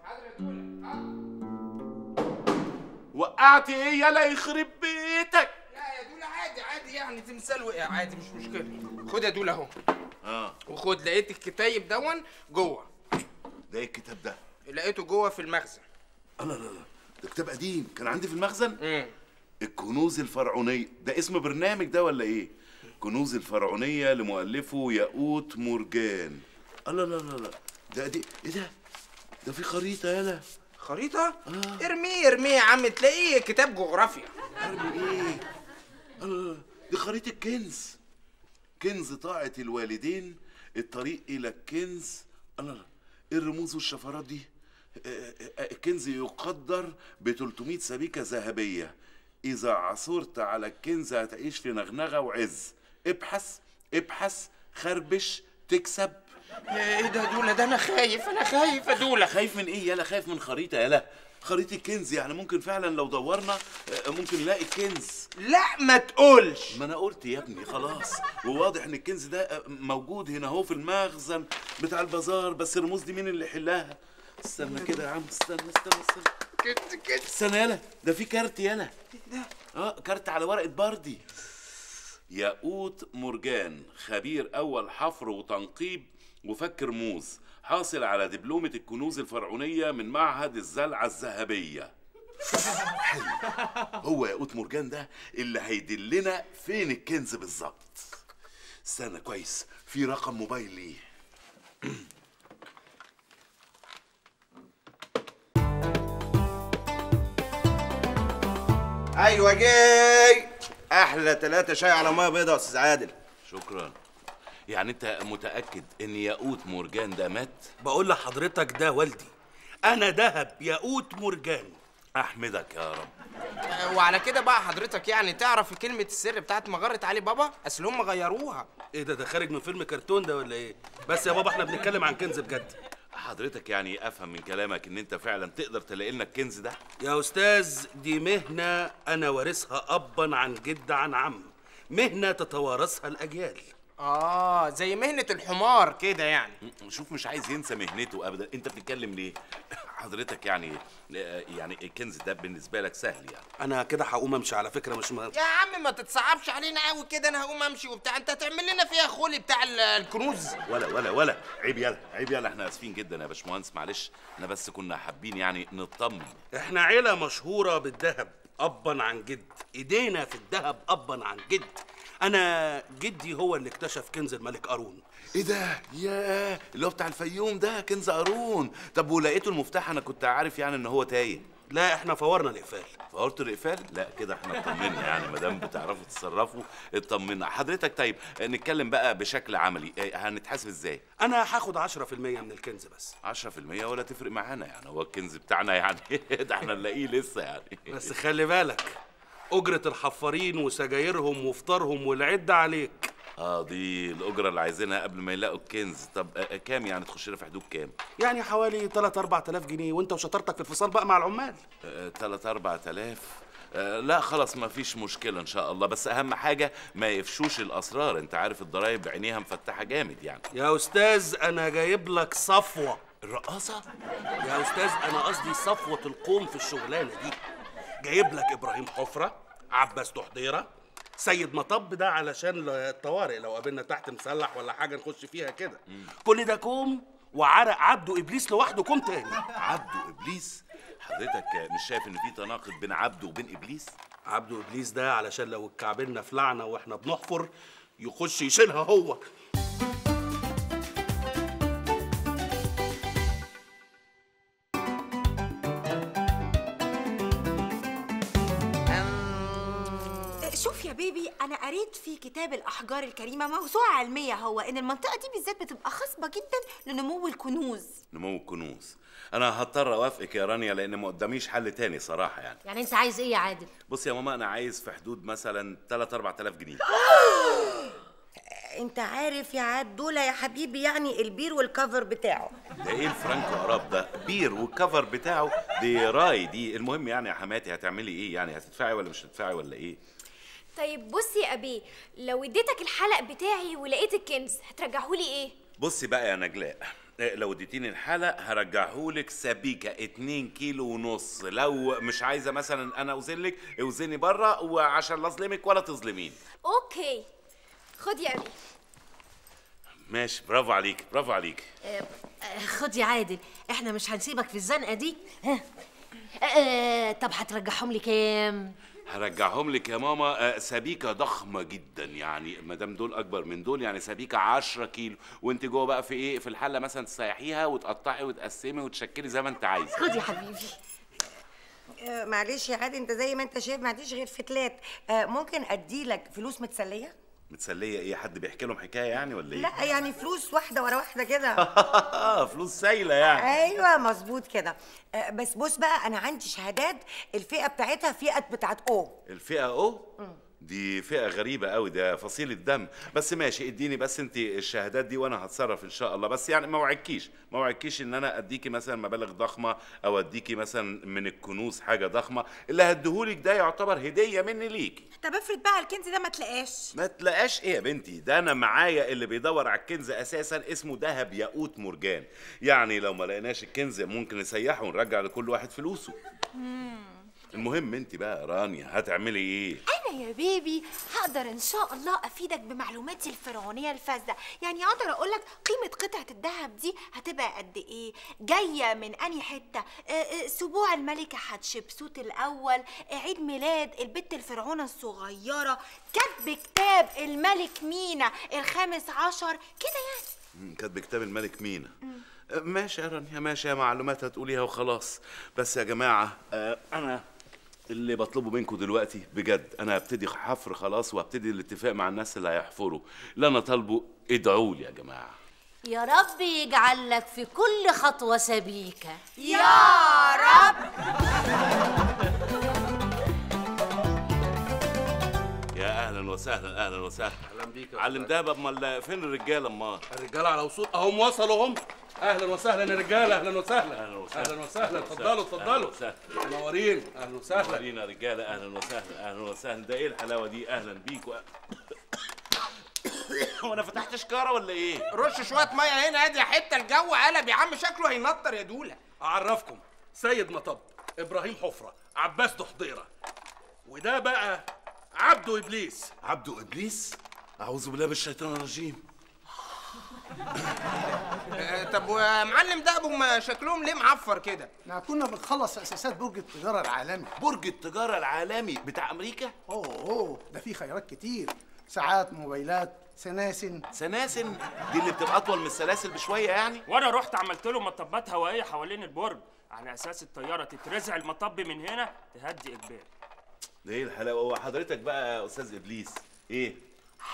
[SPEAKER 2] وقعت ايه يلا يخرب بيتك؟
[SPEAKER 3] لا يا دوله عادي عادي يعني، تمثال وقع عادي مش مشكله. خد يا دوله اهو.
[SPEAKER 2] اه
[SPEAKER 3] وخد لقيت الكتايب دون جوه.
[SPEAKER 2] ده ايه الكتاب ده؟
[SPEAKER 3] لقيته جوه في المخزن.
[SPEAKER 2] لا لا لا ده كتاب قديم كان عندي في المخزن.
[SPEAKER 3] امم
[SPEAKER 2] الكنوز الفرعونيه، ده اسم برنامج ده ولا ايه؟ كنوز الفرعونيه لمؤلفه ياقوت مرجان. الله لا لا لا ده دي ايه ده؟ ده في خريطه يالا.
[SPEAKER 3] خريطه؟ آه. ارميه ارميه يا عم، تلاقيه كتاب جغرافيا.
[SPEAKER 2] ارمي ايه؟ الله دي خريطه كنز، كنز طاعه الوالدين، الطريق الى الكنز. الله ايه الرموز والشفرات دي؟ الكنز يقدر ب ثلاثمائة سبيكه ذهبيه، اذا عثرت على الكنز هتعيش في نغنغه وعز. ابحث ابحث خربش تكسب.
[SPEAKER 3] ايه ده دوله؟ ده انا خايف، انا خايف يا دوله.
[SPEAKER 2] خايف من ايه يالا؟ خايف من خريطه يالا؟ خريطه كنز يعني ممكن فعلا لو دورنا ممكن نلاقي الكنز.
[SPEAKER 3] لا ما تقولش.
[SPEAKER 2] ما انا قلت يا ابني خلاص، وواضح ان الكنز ده موجود هنا اهو في المخزن بتاع البازار، بس الرموز دي مين اللي يحلها؟ استنى كده يا عم، استنى استنى استنى
[SPEAKER 3] كده كده
[SPEAKER 2] استنى يالا، ده في كارت يالا.
[SPEAKER 3] ايه ده؟
[SPEAKER 2] اه كارت على ورقه بردي. ياقوت مرجان، خبير اول حفر وتنقيب وفك رموز، حاصل على دبلومة الكنوز الفرعونية من معهد الزلعة الذهبية. حلو، هو ياقوت مرجان ده اللي هيدلنا فين الكنز بالظبط. استنى كويس، في رقم موبايل ليه.
[SPEAKER 15] ايوه جاي. احلى ثلاثة شاي على ميه بيضاء يا استاذ عادل.
[SPEAKER 2] شكرا. يعني انت متأكد ان ياقوت مرجان ده مات؟
[SPEAKER 16] بقول لحضرتك ده والدي، انا دهب ياقوت مرجان.
[SPEAKER 2] احمدك يا رب.
[SPEAKER 3] وعلى كده بقى حضرتك يعني تعرف كلمة السر بتاعت مغارة علي بابا؟ اصل هم غيروها.
[SPEAKER 16] ايه ده؟ ده خارج من فيلم كرتون ده ولا ايه؟ بس يا بابا احنا بنتكلم عن كنز بجد.
[SPEAKER 2] حضرتك يعني افهم من كلامك ان انت فعلا تقدر تلاقي لنا الكنز ده؟
[SPEAKER 16] يا استاذ دي مهنة انا وارثها ابا عن جد عن عم، مهنة تتوارثها الاجيال.
[SPEAKER 3] اه زي مهنة الحمار كده يعني.
[SPEAKER 2] شوف مش عايز ينسى مهنته ابدا، انت بتتكلم ليه؟ حضرتك يعني يعني الكنز ده بالنسبه لك سهل يعني.
[SPEAKER 16] انا كده هقوم امشي على فكره، مش م...
[SPEAKER 3] يا عم ما تتصعبش علينا قوي كده، انا هقوم امشي وبتاع، انت هتعمل لنا فيها خولي بتاع الكنوز.
[SPEAKER 2] ولا ولا ولا عيب يلا عيب يلا، احنا اسفين جدا يا باشمهندس معلش، احنا بس كنا حابين يعني نطمن.
[SPEAKER 16] احنا عيله مشهوره بالذهب ابا عن جد، ايدينا في الذهب ابا عن جد. انا جدي هو اللي اكتشف كنز الملك قارون.
[SPEAKER 2] ايه ده؟ ياه اللي هو بتاع الفيوم ده كنز قارون. طب ولقيته المفتاح؟ انا كنت عارف يعني ان هو تايه.
[SPEAKER 16] لا احنا فورنا الاقفال.
[SPEAKER 2] فورتوا الاقفال؟ لا كده احنا اطمنا يعني، ما دام بتعرفوا تتصرفوا اطمنا. حضرتك طيب نتكلم بقى بشكل عملي، هنتحاسب ازاي؟
[SPEAKER 16] انا هاخد عشرة في المية من الكنز بس.
[SPEAKER 2] عشرة في المية ولا تفرق معانا يعني، هو الكنز بتاعنا يعني ده احنا نلاقيه لسه يعني.
[SPEAKER 16] بس خلي بالك أجرة الحفارين وسجايرهم وفطارهم والعدة عليك.
[SPEAKER 2] اه دي الأجرة اللي عايزينها قبل ما يلاقوا الكنز. طب آه كام يعني تخش لنا في حدود كام؟
[SPEAKER 16] يعني حوالي تلاتة أربعة آلاف جنيه، وأنت وشطارتك في الفصال بقى مع العمال.
[SPEAKER 2] آه تلاتة أربعة آلاف؟ آه لا خلاص ما فيش مشكلة إن شاء الله، بس أهم حاجة ما يفشوش الأسرار، أنت عارف الضرايب عينيها مفتحة جامد يعني.
[SPEAKER 16] يا أستاذ أنا جايب لك صفوة.
[SPEAKER 2] الرقاصة؟
[SPEAKER 16] يا أستاذ أنا قصدي صفوة القوم في الشغلانة دي. جايب لك إبراهيم حفرة، عباس تحضيرة، سيد مطب ده علشان الطوارئ لو قابلنا تحت مسلح ولا حاجه نخش فيها كده. كل ده كوم، وعرق عبده ابليس لوحده كوم تاني.
[SPEAKER 2] عبده ابليس؟ حضرتك مش شايف ان في تناقض بين عبده وبين ابليس؟
[SPEAKER 16] عبده ابليس ده علشان لو اتكعبلنا في لعنه واحنا بنحفر يخش يشيلها هو.
[SPEAKER 4] شوف يا بيبي، انا قريت في كتاب الأحجار الكريمة موسوعة علمية هو إن المنطقة دي بالذات بتبقى خصبة جدا لنمو الكنوز.
[SPEAKER 2] نمو الكنوز. انا هضطر اوافقك يا رانيا لان ما قداميش حل تاني صراحه يعني.
[SPEAKER 6] يعني انت عايز ايه يا عادل؟
[SPEAKER 2] بص يا ماما، انا عايز في حدود مثلا تلاتة أربعة آلاف جنيه.
[SPEAKER 1] انت عارف يا عاد دول يا حبيبي يعني البير والكفر بتاعه.
[SPEAKER 2] ده ايه الفرانكو قراب ده؟ بير والكفر بتاعه دي راي دي. المهم يعني يا حماتي هتعملي ايه يعني؟ هتدفعي ولا مش هتدفعي ولا ايه؟
[SPEAKER 5] طيب بص يا ابي، لو اديتك الحلق بتاعي ولقيت الكنز هترجعهولي ايه؟
[SPEAKER 2] بصي بقى يا نجلاء، لو اديتيني الحلق هرجعهولك سبيكه اتنين كيلو ونص. لو مش عايزه مثلا انا اوزنلك اوزني بره، وعشان لا اظلمك ولا تظلميني.
[SPEAKER 5] اوكي خد يا ابي.
[SPEAKER 2] ماشي، برافو عليك برافو عليك.
[SPEAKER 6] آه آه خد يا عادل، احنا مش هنسيبك في الزنقه دي. ها آه آه طب هترجعهم لي كام؟
[SPEAKER 2] هرجعهم لك يا ماما آه سبيكه ضخمه جدا، يعني ما دام دول اكبر من دول يعني سبيكه عشرة كيلو، وانت جوه بقى في ايه، في الحله مثلا تسيحيها وتقطعي وتقسمي وتشكلي زي ما انت عايزه.
[SPEAKER 6] خد يا حبيبي.
[SPEAKER 1] آه معلش يا عاد، انت زي ما انت شايف ما عنديش غير فتلات. آه ممكن اديلك فلوس متسليه؟
[SPEAKER 2] متسليه ايه؟ حد بيحكي لهم حكايه يعني ولا ايه؟
[SPEAKER 1] لا يعني فلوس واحده ورا واحده كده.
[SPEAKER 2] فلوس سايله يعني.
[SPEAKER 1] ايوه مظبوط كده. آه بس بص بقى، انا عندي شهادات الفئه بتاعتها فئه بتاعت او.
[SPEAKER 2] الفئه او؟ دي فئه غريبه قوي، ده فصيله دم. بس ماشي، اديني بس انت الشهادات دي وانا هتصرف ان شاء الله. بس يعني ما وعدكيش ما وعدكيش ان انا اديكي مثلا مبالغ ضخمه او اديكي مثلا من الكنوز حاجه ضخمه. اللي هديهولك ده يعتبر هديه مني ليكي.
[SPEAKER 4] طب افرض بقى الكنز ده ما تلاقاش.
[SPEAKER 2] ما تلاقاش ايه يا بنتي؟ ده انا معايا اللي بيدور على الكنز اساسا، اسمه دهب ياقوت مرجان. يعني لو ما لقيناش الكنز ممكن نسيحه ونرجع لكل واحد فلوسه. المهم انت بقى يا رانيا هتعملي ايه؟
[SPEAKER 4] انا يا بيبي هقدر ان شاء الله افيدك بمعلوماتي الفرعونيه الفذه، يعني اقدر اقول لك قيمه قطعه الذهب دي هتبقى قد ايه، جايه من انهي حته، سبوع الملكه حتشبسوت الاول، عيد ميلاد البت الفرعونه الصغيره، كتب كتاب الملك مينا الخامس عشر كده يعني.
[SPEAKER 2] كاتب كتاب الملك مينا. ماشي يا رانيا ماشي، يا معلومات هتقوليها وخلاص. بس يا جماعه آه انا اللي بطلبه منكم دلوقتي بجد، انا هبتدي حفر خلاص، وهبتدي الاتفاق مع الناس اللي هيحفروا. اللي انا طالبه ادعوا لي يا جماعه.
[SPEAKER 6] يا رب يجعل لك في كل خطوه سبيكه
[SPEAKER 4] يا رب.
[SPEAKER 2] يا اهلا وسهلا اهلا وسهلا.
[SPEAKER 16] اهلا بيك يا
[SPEAKER 2] علم دهب. امال فين الرجاله؟ امال
[SPEAKER 16] الرجاله على وصول اهم، وصلوا هم. اهلا وسهلا يا رجاله، اهلا وسهلا.
[SPEAKER 2] اهلا وسهلا
[SPEAKER 16] اهلا وسهلا، اتفضلوا اتفضلوا. منورين. اهلا وسهلا.
[SPEAKER 2] منورين يا رجاله، اهلا وسهلا اهلا وسهلا. ده ايه الحلاوه دي؟ اهلا بيكوا. هو انا فتحت شكاره ولا ايه؟
[SPEAKER 3] رش شويه ميه هنا، ادي حته الجو قلب يا عم، شكله هينطر يا دوله.
[SPEAKER 16] اعرفكم، سيد مطب ابراهيم حفره عباس دحضيره، وده بقى عبده ابليس.
[SPEAKER 2] عبده ابليس؟ اعوذ بالله من الشيطان الرجيم.
[SPEAKER 3] طب ومعلم ده ابو شكلهم ليه معفر كده؟
[SPEAKER 17] احنا كنا بنخلص اساسات برج التجاره العالمي.
[SPEAKER 2] برج التجاره العالمي بتاع امريكا؟
[SPEAKER 17] اوه اوه ده فيه خيارات كتير، ساعات، موبايلات، سناسن.
[SPEAKER 2] سناسن دي اللي بتبقى اطول من السلاسل بشويه يعني؟
[SPEAKER 18] وانا رحت عملت له مطبات هوائيه حوالين البرج على اساس الطياره تترزع المطب من هنا تهدي اجباري.
[SPEAKER 2] ده ايه الحلاوه؟ هو حضرتك بقى يا استاذ ابليس ايه؟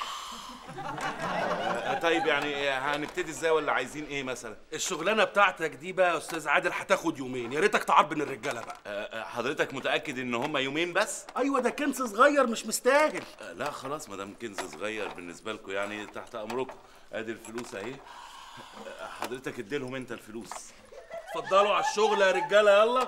[SPEAKER 2] آه طيب يعني هنبتدي ازاي ولا عايزين ايه مثلا؟
[SPEAKER 16] الشغلانه بتاعتك دي بقى يا استاذ عادل هتاخد يومين، يا ريتك تعار بين الرجاله بقى.
[SPEAKER 2] آه حضرتك متاكد ان هم يومين بس؟
[SPEAKER 16] ايوه ده كنز صغير مش مستاهل.
[SPEAKER 2] آه لا خلاص، ما دام كنز صغير بالنسبه لكم يعني تحت امركم. ادي الفلوس اهي، آه حضرتك اديلهم انت الفلوس.
[SPEAKER 16] اتفضلوا على الشغل يا رجاله. يلا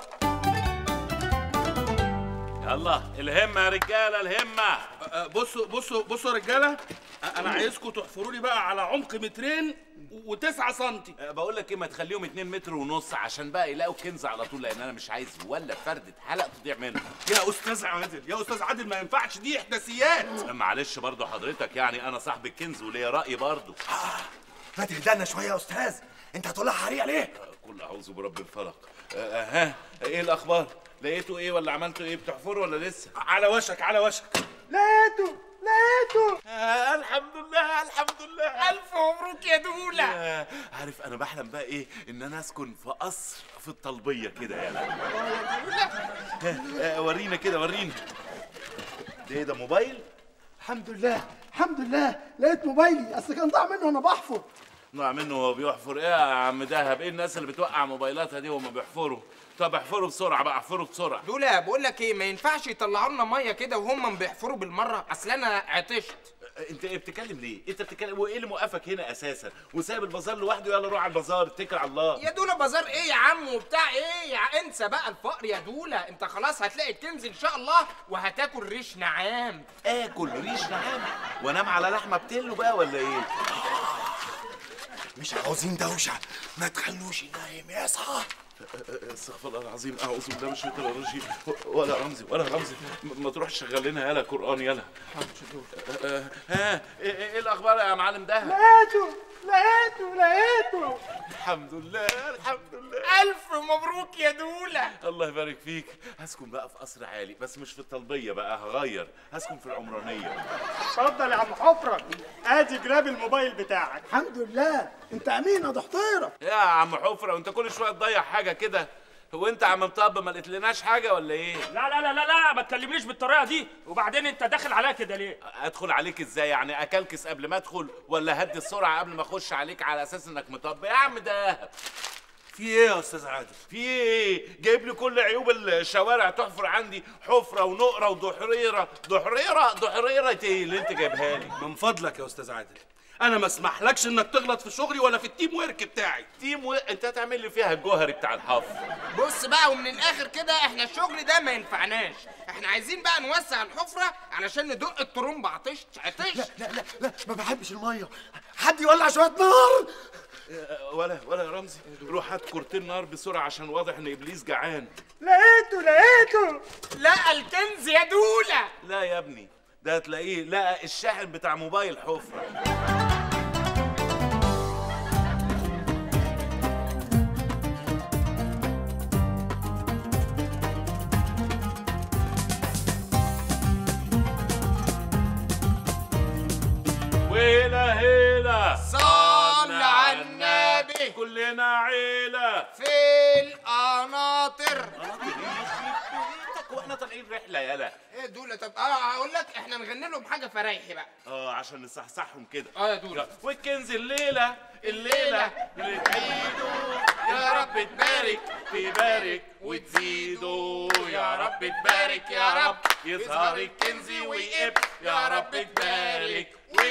[SPEAKER 2] يلا الهمه يا رجاله الهمه.
[SPEAKER 16] بصوا بصوا بصوا يا رجاله، انا عايزكم تحفروا لي بقى على عمق مترين وتسعة سنتي.
[SPEAKER 2] بقول لك ايه، ما تخليهم اتنين متر ونص عشان بقى يلاقوا كنز على طول، لان انا مش عايز ولا فردة حلق تضيع منه.
[SPEAKER 16] يا استاذ عادل يا استاذ عادل ما ينفعش، دي احداثيات.
[SPEAKER 2] معلش برضه حضرتك يعني انا صاحب الكنز وليا راي برضه.
[SPEAKER 19] ما تهدلنا شويه يا استاذ، انت هتقول لها حريق ليه؟
[SPEAKER 2] قل اعوذ برب الفلق. آه ها ايه الاخبار؟ لقيتوا ايه ولا عملتوا ايه؟ بتحفروا ولا لسه؟
[SPEAKER 16] على وشك على وشك.
[SPEAKER 19] لقيته لقيته.
[SPEAKER 2] آه الحمد لله الحمد لله.
[SPEAKER 3] الف مبروك يا دوله.
[SPEAKER 2] آه عارف انا بحلم بقى ايه؟ ان انا اسكن في قصر في الطلبيه كده يعني. آه آه ورينا كده ورينا. ده ايه ده، موبايل؟
[SPEAKER 17] الحمد لله الحمد لله لقيت موبايلي، اصل كان ضاع منه وانا بحفر.
[SPEAKER 2] ضاع منه وهو بيحفر؟ ايه يا عم دهب، ايه الناس اللي بتوقع موبايلاتها دي وهم بيحفروا؟ طب احفروا بسرعه بقى، احفروا بسرعه.
[SPEAKER 3] دولا بقول لك ايه، ما ينفعش يطلعوا لنا ميه كده وهم بيحفروا بالمره، اصل انا عطشت.
[SPEAKER 2] انت ايه بتتكلم ليه؟ انت بتتكلم وايه اللي موقفك هنا اساسا؟ وسايب البازار لوحده؟ يلا روح على البازار اتكل على الله.
[SPEAKER 3] يا دولا بازار ايه يا عم وبتاع ايه يا، انسى بقى الفقر يا دولا، انت خلاص هتلاقي الكنز ان شاء الله وهتاكل ريش نعام.
[SPEAKER 2] اكل ريش نعام وانام على لحمه بتلو بقى ولا ايه؟
[SPEAKER 19] مش عاوزين دوشه، ما تخلوش ينام يصحى.
[SPEAKER 2] استغفر الله العظيم، اعوذ بالله من الشيطان الرجيم. ولا رمزي ولا رمزي، ما تروح تشغل لنا يالا قران يالا. ها ايه الاخبار يا معلم ده؟
[SPEAKER 17] لقيته لقيته لقيته
[SPEAKER 2] الحمد لله الحمد لله.
[SPEAKER 3] الف مبروك يا دولا.
[SPEAKER 2] الله يبارك فيك. هسكن بقى في قصر عالي، بس مش في الطلبيه بقى، هغير هسكن في العمرانيه.
[SPEAKER 20] اتفضل يا عم حفره، ادي جراب الموبايل بتاعك.
[SPEAKER 17] الحمد لله، انت امين يا دحضيره.
[SPEAKER 2] يا عم حفره وانت كل شويه تضيع حاجه كده، هو انت عم مطب ما لقيتلناش حاجه ولا ايه؟
[SPEAKER 18] لا لا لا لا لا ما تكلمنيش بالطريقه دي، وبعدين انت داخل عليا كده ليه؟
[SPEAKER 2] ادخل عليك ازاي يعني؟ اكلكس قبل ما ادخل ولا هدي السرعه قبل ما اخش عليك على اساس انك مطب؟ يا عم ده
[SPEAKER 16] في ايه يا استاذ عادل؟
[SPEAKER 2] في ايه؟ جايب لي كل عيوب الشوارع تحفر عندي، حفره ونقره ودحريره دحريره دحريره ايه اللي انت جايبها لي؟
[SPEAKER 16] من فضلك يا استاذ عادل، انا ما اسمحلكش انك تغلط في شغلي ولا في التيم ورك بتاعي.
[SPEAKER 2] تيم و... انت هتعمل لي فيها الجوهري بتاع الحفر.
[SPEAKER 3] بص بقى ومن الاخر كده، احنا الشغل ده ما ينفعناش، احنا عايزين بقى نوسع الحفره علشان ندق الطرمبه. عطشت عطشت.
[SPEAKER 19] لا لا لا لا ما بحبش الميه، حد يولع شويه نار.
[SPEAKER 2] ولا ولا يا رمزي، روح هات كورتين نار بسرعه عشان واضح ان ابليس جعان.
[SPEAKER 20] لقيته لقيته.
[SPEAKER 3] لا الكنز يا دولا.
[SPEAKER 2] لا يا ابني، ده هتلاقيه لقى الشاحن بتاع موبايل حفره. ويلا هيلا
[SPEAKER 3] صل على النبي،
[SPEAKER 2] كلنا عيله
[SPEAKER 3] في القناطر.
[SPEAKER 2] واحنا طالعين رحله يالا.
[SPEAKER 3] ايه دول؟ طب اه هقول لك احنا نغني لهم حاجه فرايحي بقى.
[SPEAKER 2] اه عشان نصحصحهم كده.
[SPEAKER 3] اه يا دول.
[SPEAKER 2] والكنز الليله الليله بتعيدوا يا رب تبارك تبارك وتزيدوا يا رب تبارك يا رب يظهر الكنز ويقب يا رب تبارك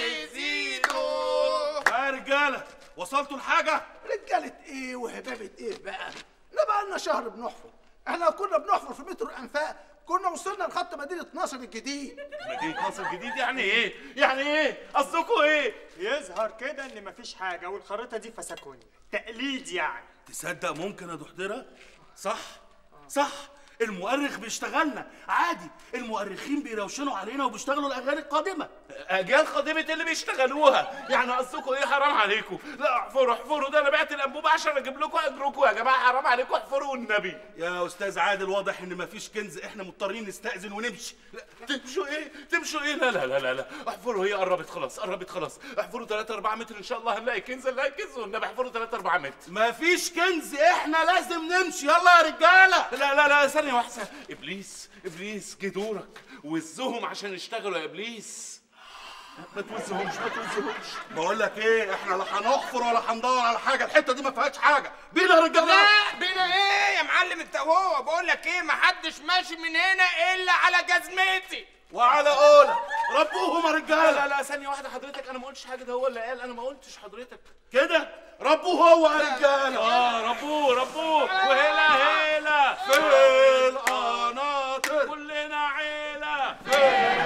[SPEAKER 2] ويزيدوا.
[SPEAKER 16] يا رجاله وصلتوا لحاجه؟
[SPEAKER 17] رجاله ايه وهبابه ايه بقى؟ احنا بقى لنا شهر بنحفر، احنا كنا بنحفر في مترو الانفاق، كنا وصلنا لخط مدينه ناصر الجديد.
[SPEAKER 2] مدينه ناصر الجديد يعني ايه؟ يعني ايه؟ قصدكوا ايه؟
[SPEAKER 20] يظهر كده ان مفيش حاجه والخريطه دي فسكوني تقليد يعني.
[SPEAKER 16] تصدق ممكن يا دحضيره؟ صح صح، المؤرخ بيشتغلنا عادي، المؤرخين بيروشنوا علينا وبيشتغلوا الاغاني القادمه.
[SPEAKER 2] اجيال قادمه اللي بيشتغلوها، يعني قصدكم ايه؟ حرام عليكم. لا احفروا احفروا، ده انا بعت الانبوبه عشان اجيب لكم اجركم يا جماعه، حرام عليكم احفروا والنبي.
[SPEAKER 16] يا استاذ عادل واضح ان مفيش كنز، احنا مضطرين نستأذن ونمشي.
[SPEAKER 2] لا تمشوا ايه؟ تمشوا ايه؟ لا لا لا لا لا احفروا، هي قربت خلاص قربت خلاص، احفروا ثلاثة أربعة متر ان شاء الله هنلاقي كنز، هنلاقي كنز والنبي احفروا ثلاثة أربعة متر.
[SPEAKER 16] مفيش كنز، احنا لازم نمشي، يلا يا رجاله.
[SPEAKER 2] لا لا لا ثانيه واحده، ابليس ابليس جه دورك، وزهم عشان يشتغلوا يا ابليس. ما توزهمش ما توزهمش.
[SPEAKER 16] بقول لك ايه، احنا لا هنحفر ولا هندور على حاجه، الحته دي ما فيهاش حاجه. بينا يا رجاله.
[SPEAKER 3] لا بينا ايه يا معلم انت وهو؟ بقول لك ايه، ما حدش ماشي من هنا الا على جزمتي
[SPEAKER 16] وعلى قولك. ربوهم يا رجاله.
[SPEAKER 2] لا لا ثانيه واحده حضرتك، انا ما قلتش حاجه، ده هو اللي قال، انا ما قلتش حضرتك
[SPEAKER 16] كده. ربوه هو يا رجاله.
[SPEAKER 2] اه ربوه ربوه. وهلا هلا
[SPEAKER 16] في القناطر
[SPEAKER 2] كلنا عيله.
[SPEAKER 16] في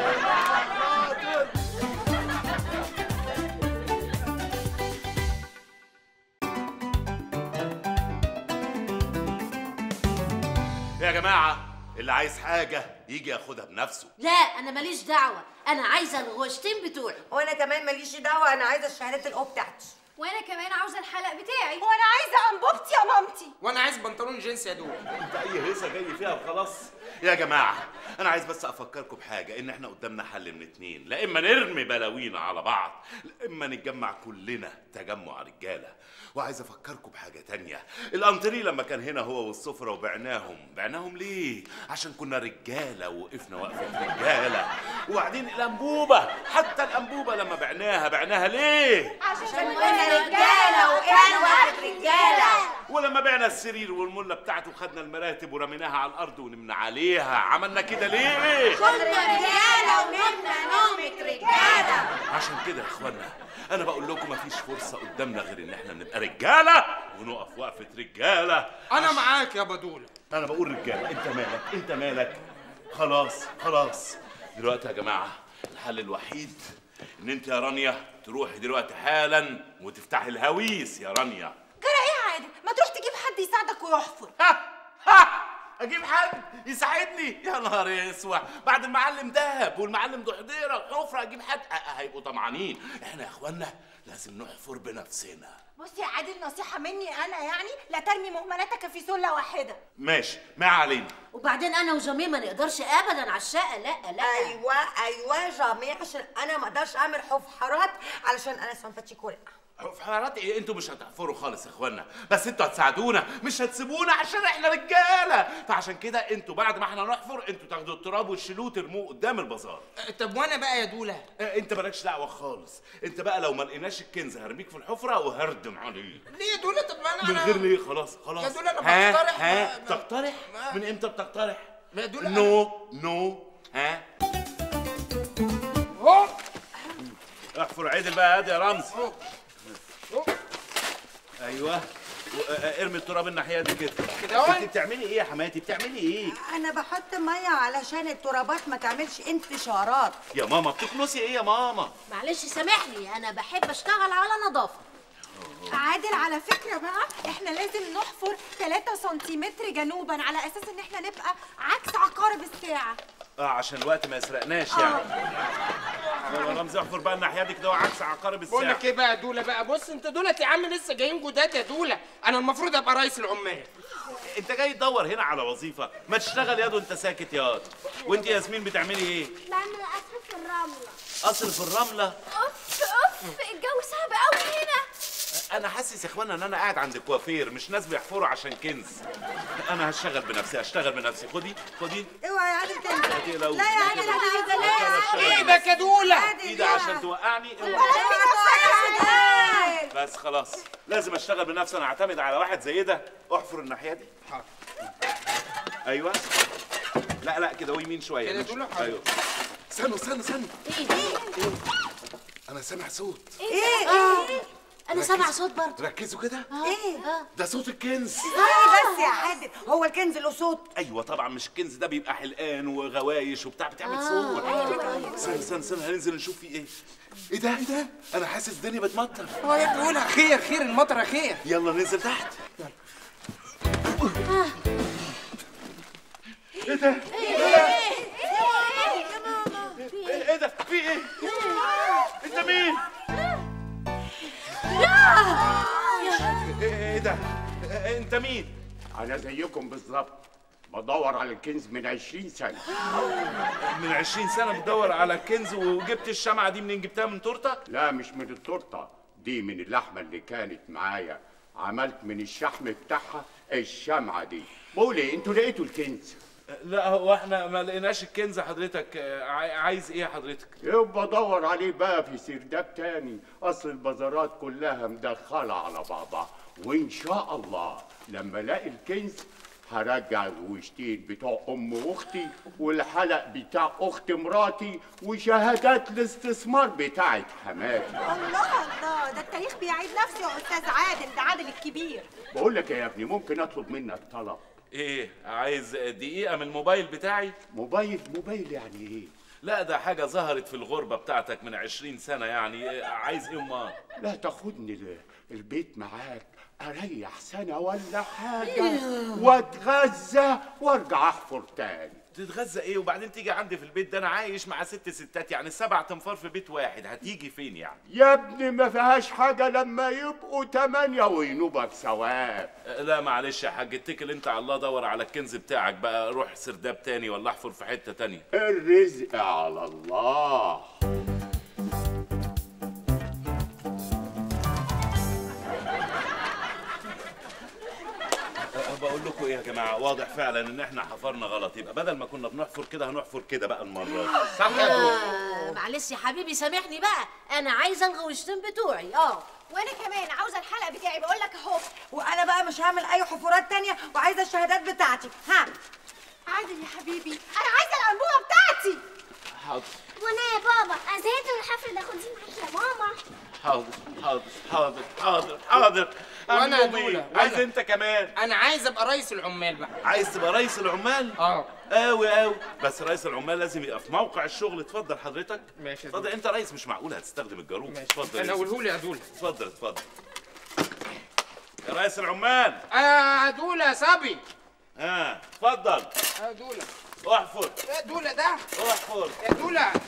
[SPEAKER 16] القناطر.
[SPEAKER 2] يا جماعه اللي عايز حاجه يجي ياخدها بنفسه.
[SPEAKER 6] لا انا ماليش دعوه، انا عايزه الغوشتين بتوعي.
[SPEAKER 1] وانا كمان ماليش دعوه، انا عايزه الشهادات الاو بتاعتي.
[SPEAKER 5] وانا كمان عاوزه الحلق بتاعي.
[SPEAKER 13] وانا عايزه انبوبتي يا مامتي.
[SPEAKER 3] وانا عايز بنطلون جينز يا دول.
[SPEAKER 2] انت اي هيصه جاي فيها وخلاص. يا جماعه انا عايز بس افكركم بحاجه، ان احنا قدامنا حل من اتنين، لا اما نرمي بلاوينا على بعض، لا اما نتجمع كلنا تجمع رجاله. وعايز افكركم بحاجه تانية، الانتري لما كان هنا هو والسفره وبعناهم، بعناهم ليه؟ عشان كنا رجاله ووقفنا وقفه رجاله. وبعدين الانبوبه، حتى الانبوبه لما بعناها بعناها ليه؟
[SPEAKER 4] عشان كنا رجاله وقفنا وقفه رجاله.
[SPEAKER 2] ولما بعنا السرير والمله بتاعته خدنا المراتب ورميناها على الارض ونمنا عليها، عملنا كده ليه؟
[SPEAKER 4] كنا رجاله ونمنا نومه رجاله.
[SPEAKER 2] عشان كده يا اخوانا انا بقول لكم مفيش فرصه قدامنا غير ان احنا نبقى رجاله ونقف وقفه رجاله.
[SPEAKER 3] انا معاك يا بدوله.
[SPEAKER 2] انا بقول رجاله، انت مالك؟ انت مالك؟ خلاص خلاص دلوقتي يا جماعه الحل الوحيد ان انت يا رانيا تروحي دلوقتي حالا وتفتحي الهويس. يا رانيا
[SPEAKER 4] جرى ايه يا عادل؟ ما تروح تجيب حد يساعدك ويحفر.
[SPEAKER 2] اجيب حد يساعدني؟ يا نهار اسود، بعد المعلم دهب والمعلم ضحضيره وحفره اجيب حد؟ هيبقوا طمعانين. احنا يا اخوانا لازم نحفر بنفسنا.
[SPEAKER 4] بص يا عادل، نصيحه مني انا يعني، لا ترمي مهملاتك في سله واحده.
[SPEAKER 2] ماشي ما علينا.
[SPEAKER 6] وبعدين انا وجميع ما نقدرش ابدا على الشقه. لا لا
[SPEAKER 1] ايوه ايوه جميع، عشان انا ما اقدرش اعمل حفحرات علشان انا سنفتشيك ورقه.
[SPEAKER 2] حفحرات ايه؟ انتوا مش هتحفروا خالص يا اخوانا، بس انتوا هتساعدونا مش هتسيبونا عشان احنا رجاله. فعشان كده انتوا بعد ما احنا نحفر انتوا تاخدوا التراب وتشيلوه ترموه قدام البازار.
[SPEAKER 3] طب وانا بقى يا دوله؟
[SPEAKER 2] انت مالكش دعوه خالص. انت بقى لو ما لقيناش الكنز هرميك في الحفره وهردم عليه.
[SPEAKER 3] ليه يا دوله؟ طب ما انا
[SPEAKER 2] من غير ليه؟ خلاص خلاص
[SPEAKER 3] يا دوله انا
[SPEAKER 2] ها
[SPEAKER 3] بقترح.
[SPEAKER 2] ها بتقترح؟ من امتى بتقترح؟
[SPEAKER 3] يا دوله
[SPEAKER 2] نو نو ها احفر عدل بقى. هادي يا رمز. ايوه ارمي التراب الناحيه دي كده.
[SPEAKER 3] كده
[SPEAKER 2] انت بتعملي ايه يا حماتي؟ بتعملي ايه؟
[SPEAKER 1] انا بحط ميه علشان الترابات ما تعملش انتشارات.
[SPEAKER 2] يا ماما بتكنسي ايه يا ماما؟
[SPEAKER 6] معلش سامحني، انا بحب اشتغل على نظافه.
[SPEAKER 4] عادل على فكره بقى احنا لازم نحفر ثلاثة سنتيمتر جنوبا على اساس ان احنا نبقى عكس عقارب الساعه.
[SPEAKER 2] اه عشان الوقت ما يسرقناش يعني. يلا رمزي احفر بقى الناحيه دي كده عكس عقارب الساعه.
[SPEAKER 3] بقول لك ايه بقى يا دوله بقى، بص انت دولت يا عم لسه جايين جداد يا دوله، انا المفروض ابقى رئيس العمال.
[SPEAKER 2] انت جاي تدور هنا على وظيفه؟ ما تشتغل ياض وانت ساكت ياض. وانت يا ياسمين بتعملي ايه؟
[SPEAKER 5] بعمل قصر في الرمله.
[SPEAKER 2] قصر في الرمله؟
[SPEAKER 5] اوف اوف الجو صعب قوي هنا.
[SPEAKER 2] انا حاسس يا اخوانا ان انا قاعد عند كوافير مش ناس بيحفروا عشان كنز. انا هشتغل بنفسي هشتغل بنفسي. خدي خدي.
[SPEAKER 1] اوعى يا عادل تنزل.
[SPEAKER 2] لا
[SPEAKER 1] لا يا عادل لا.
[SPEAKER 3] ايدك يا دوله.
[SPEAKER 2] ايدي عشان توقعني. بس خلاص لازم اشتغل بنفسي. انا اعتمد على واحد زي ده. احفر الناحيه دي. حاضر. ايوه لا لا كده ويمين شويه
[SPEAKER 3] كده دوله.
[SPEAKER 2] ايوه.
[SPEAKER 19] استنوا استنوا استنوا.
[SPEAKER 6] ايه
[SPEAKER 19] انا سامع صوت.
[SPEAKER 6] ايه ايه انا سامع صوت برضه.
[SPEAKER 19] ركزوا كده.
[SPEAKER 1] ايه
[SPEAKER 19] ده صوت الكنز.
[SPEAKER 1] ايه بس يا عادل، هو الكنز له صوت؟
[SPEAKER 2] ايوه طبعا، مش الكنز ده بيبقى حلقان وغوايش وبتاع بتعمل
[SPEAKER 6] آه.
[SPEAKER 2] صوت.
[SPEAKER 6] أيوة.
[SPEAKER 2] استنى استنى استنى هننزل نشوف في ايه. ايه ده ايه ده؟ انا حاسس الدنيا بتمطر.
[SPEAKER 3] هو يا دوله خير خير المطره خير.
[SPEAKER 2] يلا ننزل تحت. ايه ده؟ ايه ده؟ في ايه؟ انت مين؟ ايه ده؟ انت مين؟
[SPEAKER 21] أنا زيكم بالظبط، بدور على الكنز من عشرين سنة.
[SPEAKER 2] من عشرين سنة بتدور على الكنز وجبت الشمعة دي منين؟ جبتها من تورتة؟
[SPEAKER 21] لا مش من التورتة، دي من اللحمة اللي كانت معايا، عملت من الشحم بتاعها الشمعة دي. بقول ايه، انتوا لقيتوا الكنز؟
[SPEAKER 2] لا هو احنا ما لقيناش الكنز حضرتك. عايز ايه حضرتك؟
[SPEAKER 21] يبقى دور عليه بقى في سرداب تاني، اصل البازارات كلها مدخلة على بعضها، وان شاء الله لما الاقي الكنز هرجع الوشتين بتوع ام واختي والحلق بتاع اخت مراتي وشهادات الاستثمار بتاعت حماتي.
[SPEAKER 4] الله الله، ده التاريخ بيعيد نفسه يا استاذ عادل، ده عادل الكبير.
[SPEAKER 21] بقول لك يا ابني، ممكن اطلب منك طلب؟
[SPEAKER 2] ايه عايز؟ دقيقة من الموبايل بتاعي؟
[SPEAKER 21] موبايل؟ موبايل يعني ايه؟
[SPEAKER 2] لا ده حاجة ظهرت في الغربة بتاعتك من عشرين سنة يعني. عايز ايه امال؟
[SPEAKER 21] لا تاخدني البيت معاك اريح سنة ولا حاجة واتغذى وارجع احفر تاني.
[SPEAKER 2] تتغذى ايه وبعدين تيجي عندي في البيت؟ ده انا عايش مع ست ستات، يعني سبع تنفار في بيت واحد، هتيجي فين يعني؟
[SPEAKER 21] يا ابني ما فيهاش حاجة لما يبقوا تمانية وينوبك ثواب.
[SPEAKER 2] لا معلش يا حاج، اتكل انت على الله، دور على الكنز بتاعك بقى، روح سرداب تاني ولا احفر في حتة تانية.
[SPEAKER 21] الرزق على الله.
[SPEAKER 2] بقول لكم ايه يا جماعه، واضح فعلا ان احنا حفرنا غلط، يبقى بدل ما كنا بنحفر كده هنحفر كده بقى المره دي.
[SPEAKER 3] صح يا دول.
[SPEAKER 6] آه معلش يا حبيبي سامحني بقى، انا عايزه الغوشتين بتوعي. اه
[SPEAKER 4] وانا كمان عاوزه الحلقه بتاعي، بقول لك اهو.
[SPEAKER 1] وانا بقى مش هعمل اي حفرات تانية وعايزه الشهادات بتاعتي. ها
[SPEAKER 13] عادل يا حبيبي،
[SPEAKER 4] انا عايزه الانبوبه بتاعتي.
[SPEAKER 2] حاضر.
[SPEAKER 5] وانا يا بابا ازهقت من الحفل ده، خديه معاكي يا ماما.
[SPEAKER 2] حاضر حاضر حاضر حاضر حاضر.
[SPEAKER 3] وانا يا دولة
[SPEAKER 2] عايز انت كمان؟
[SPEAKER 3] انا عايز ابقى رئيس العمال بقى.
[SPEAKER 2] عايز تبقى رئيس العمال؟
[SPEAKER 3] اه
[SPEAKER 2] قوي قوي، بس رئيس العمال لازم يبقى في موقع الشغل. اتفضل حضرتك.
[SPEAKER 3] ماشي.
[SPEAKER 2] اتفضل انت رئيس، مش معقول هتستخدم الجاروب. اتفضل.
[SPEAKER 3] انا اقوله يا دولة.
[SPEAKER 2] اتفضل اتفضل يا رئيس العمال.
[SPEAKER 3] يا دولة يا صبي.
[SPEAKER 2] ها اتفضل
[SPEAKER 3] يا دولة.
[SPEAKER 2] احفر.
[SPEAKER 3] يا دولة ده.
[SPEAKER 2] احفر.
[SPEAKER 3] يا دولة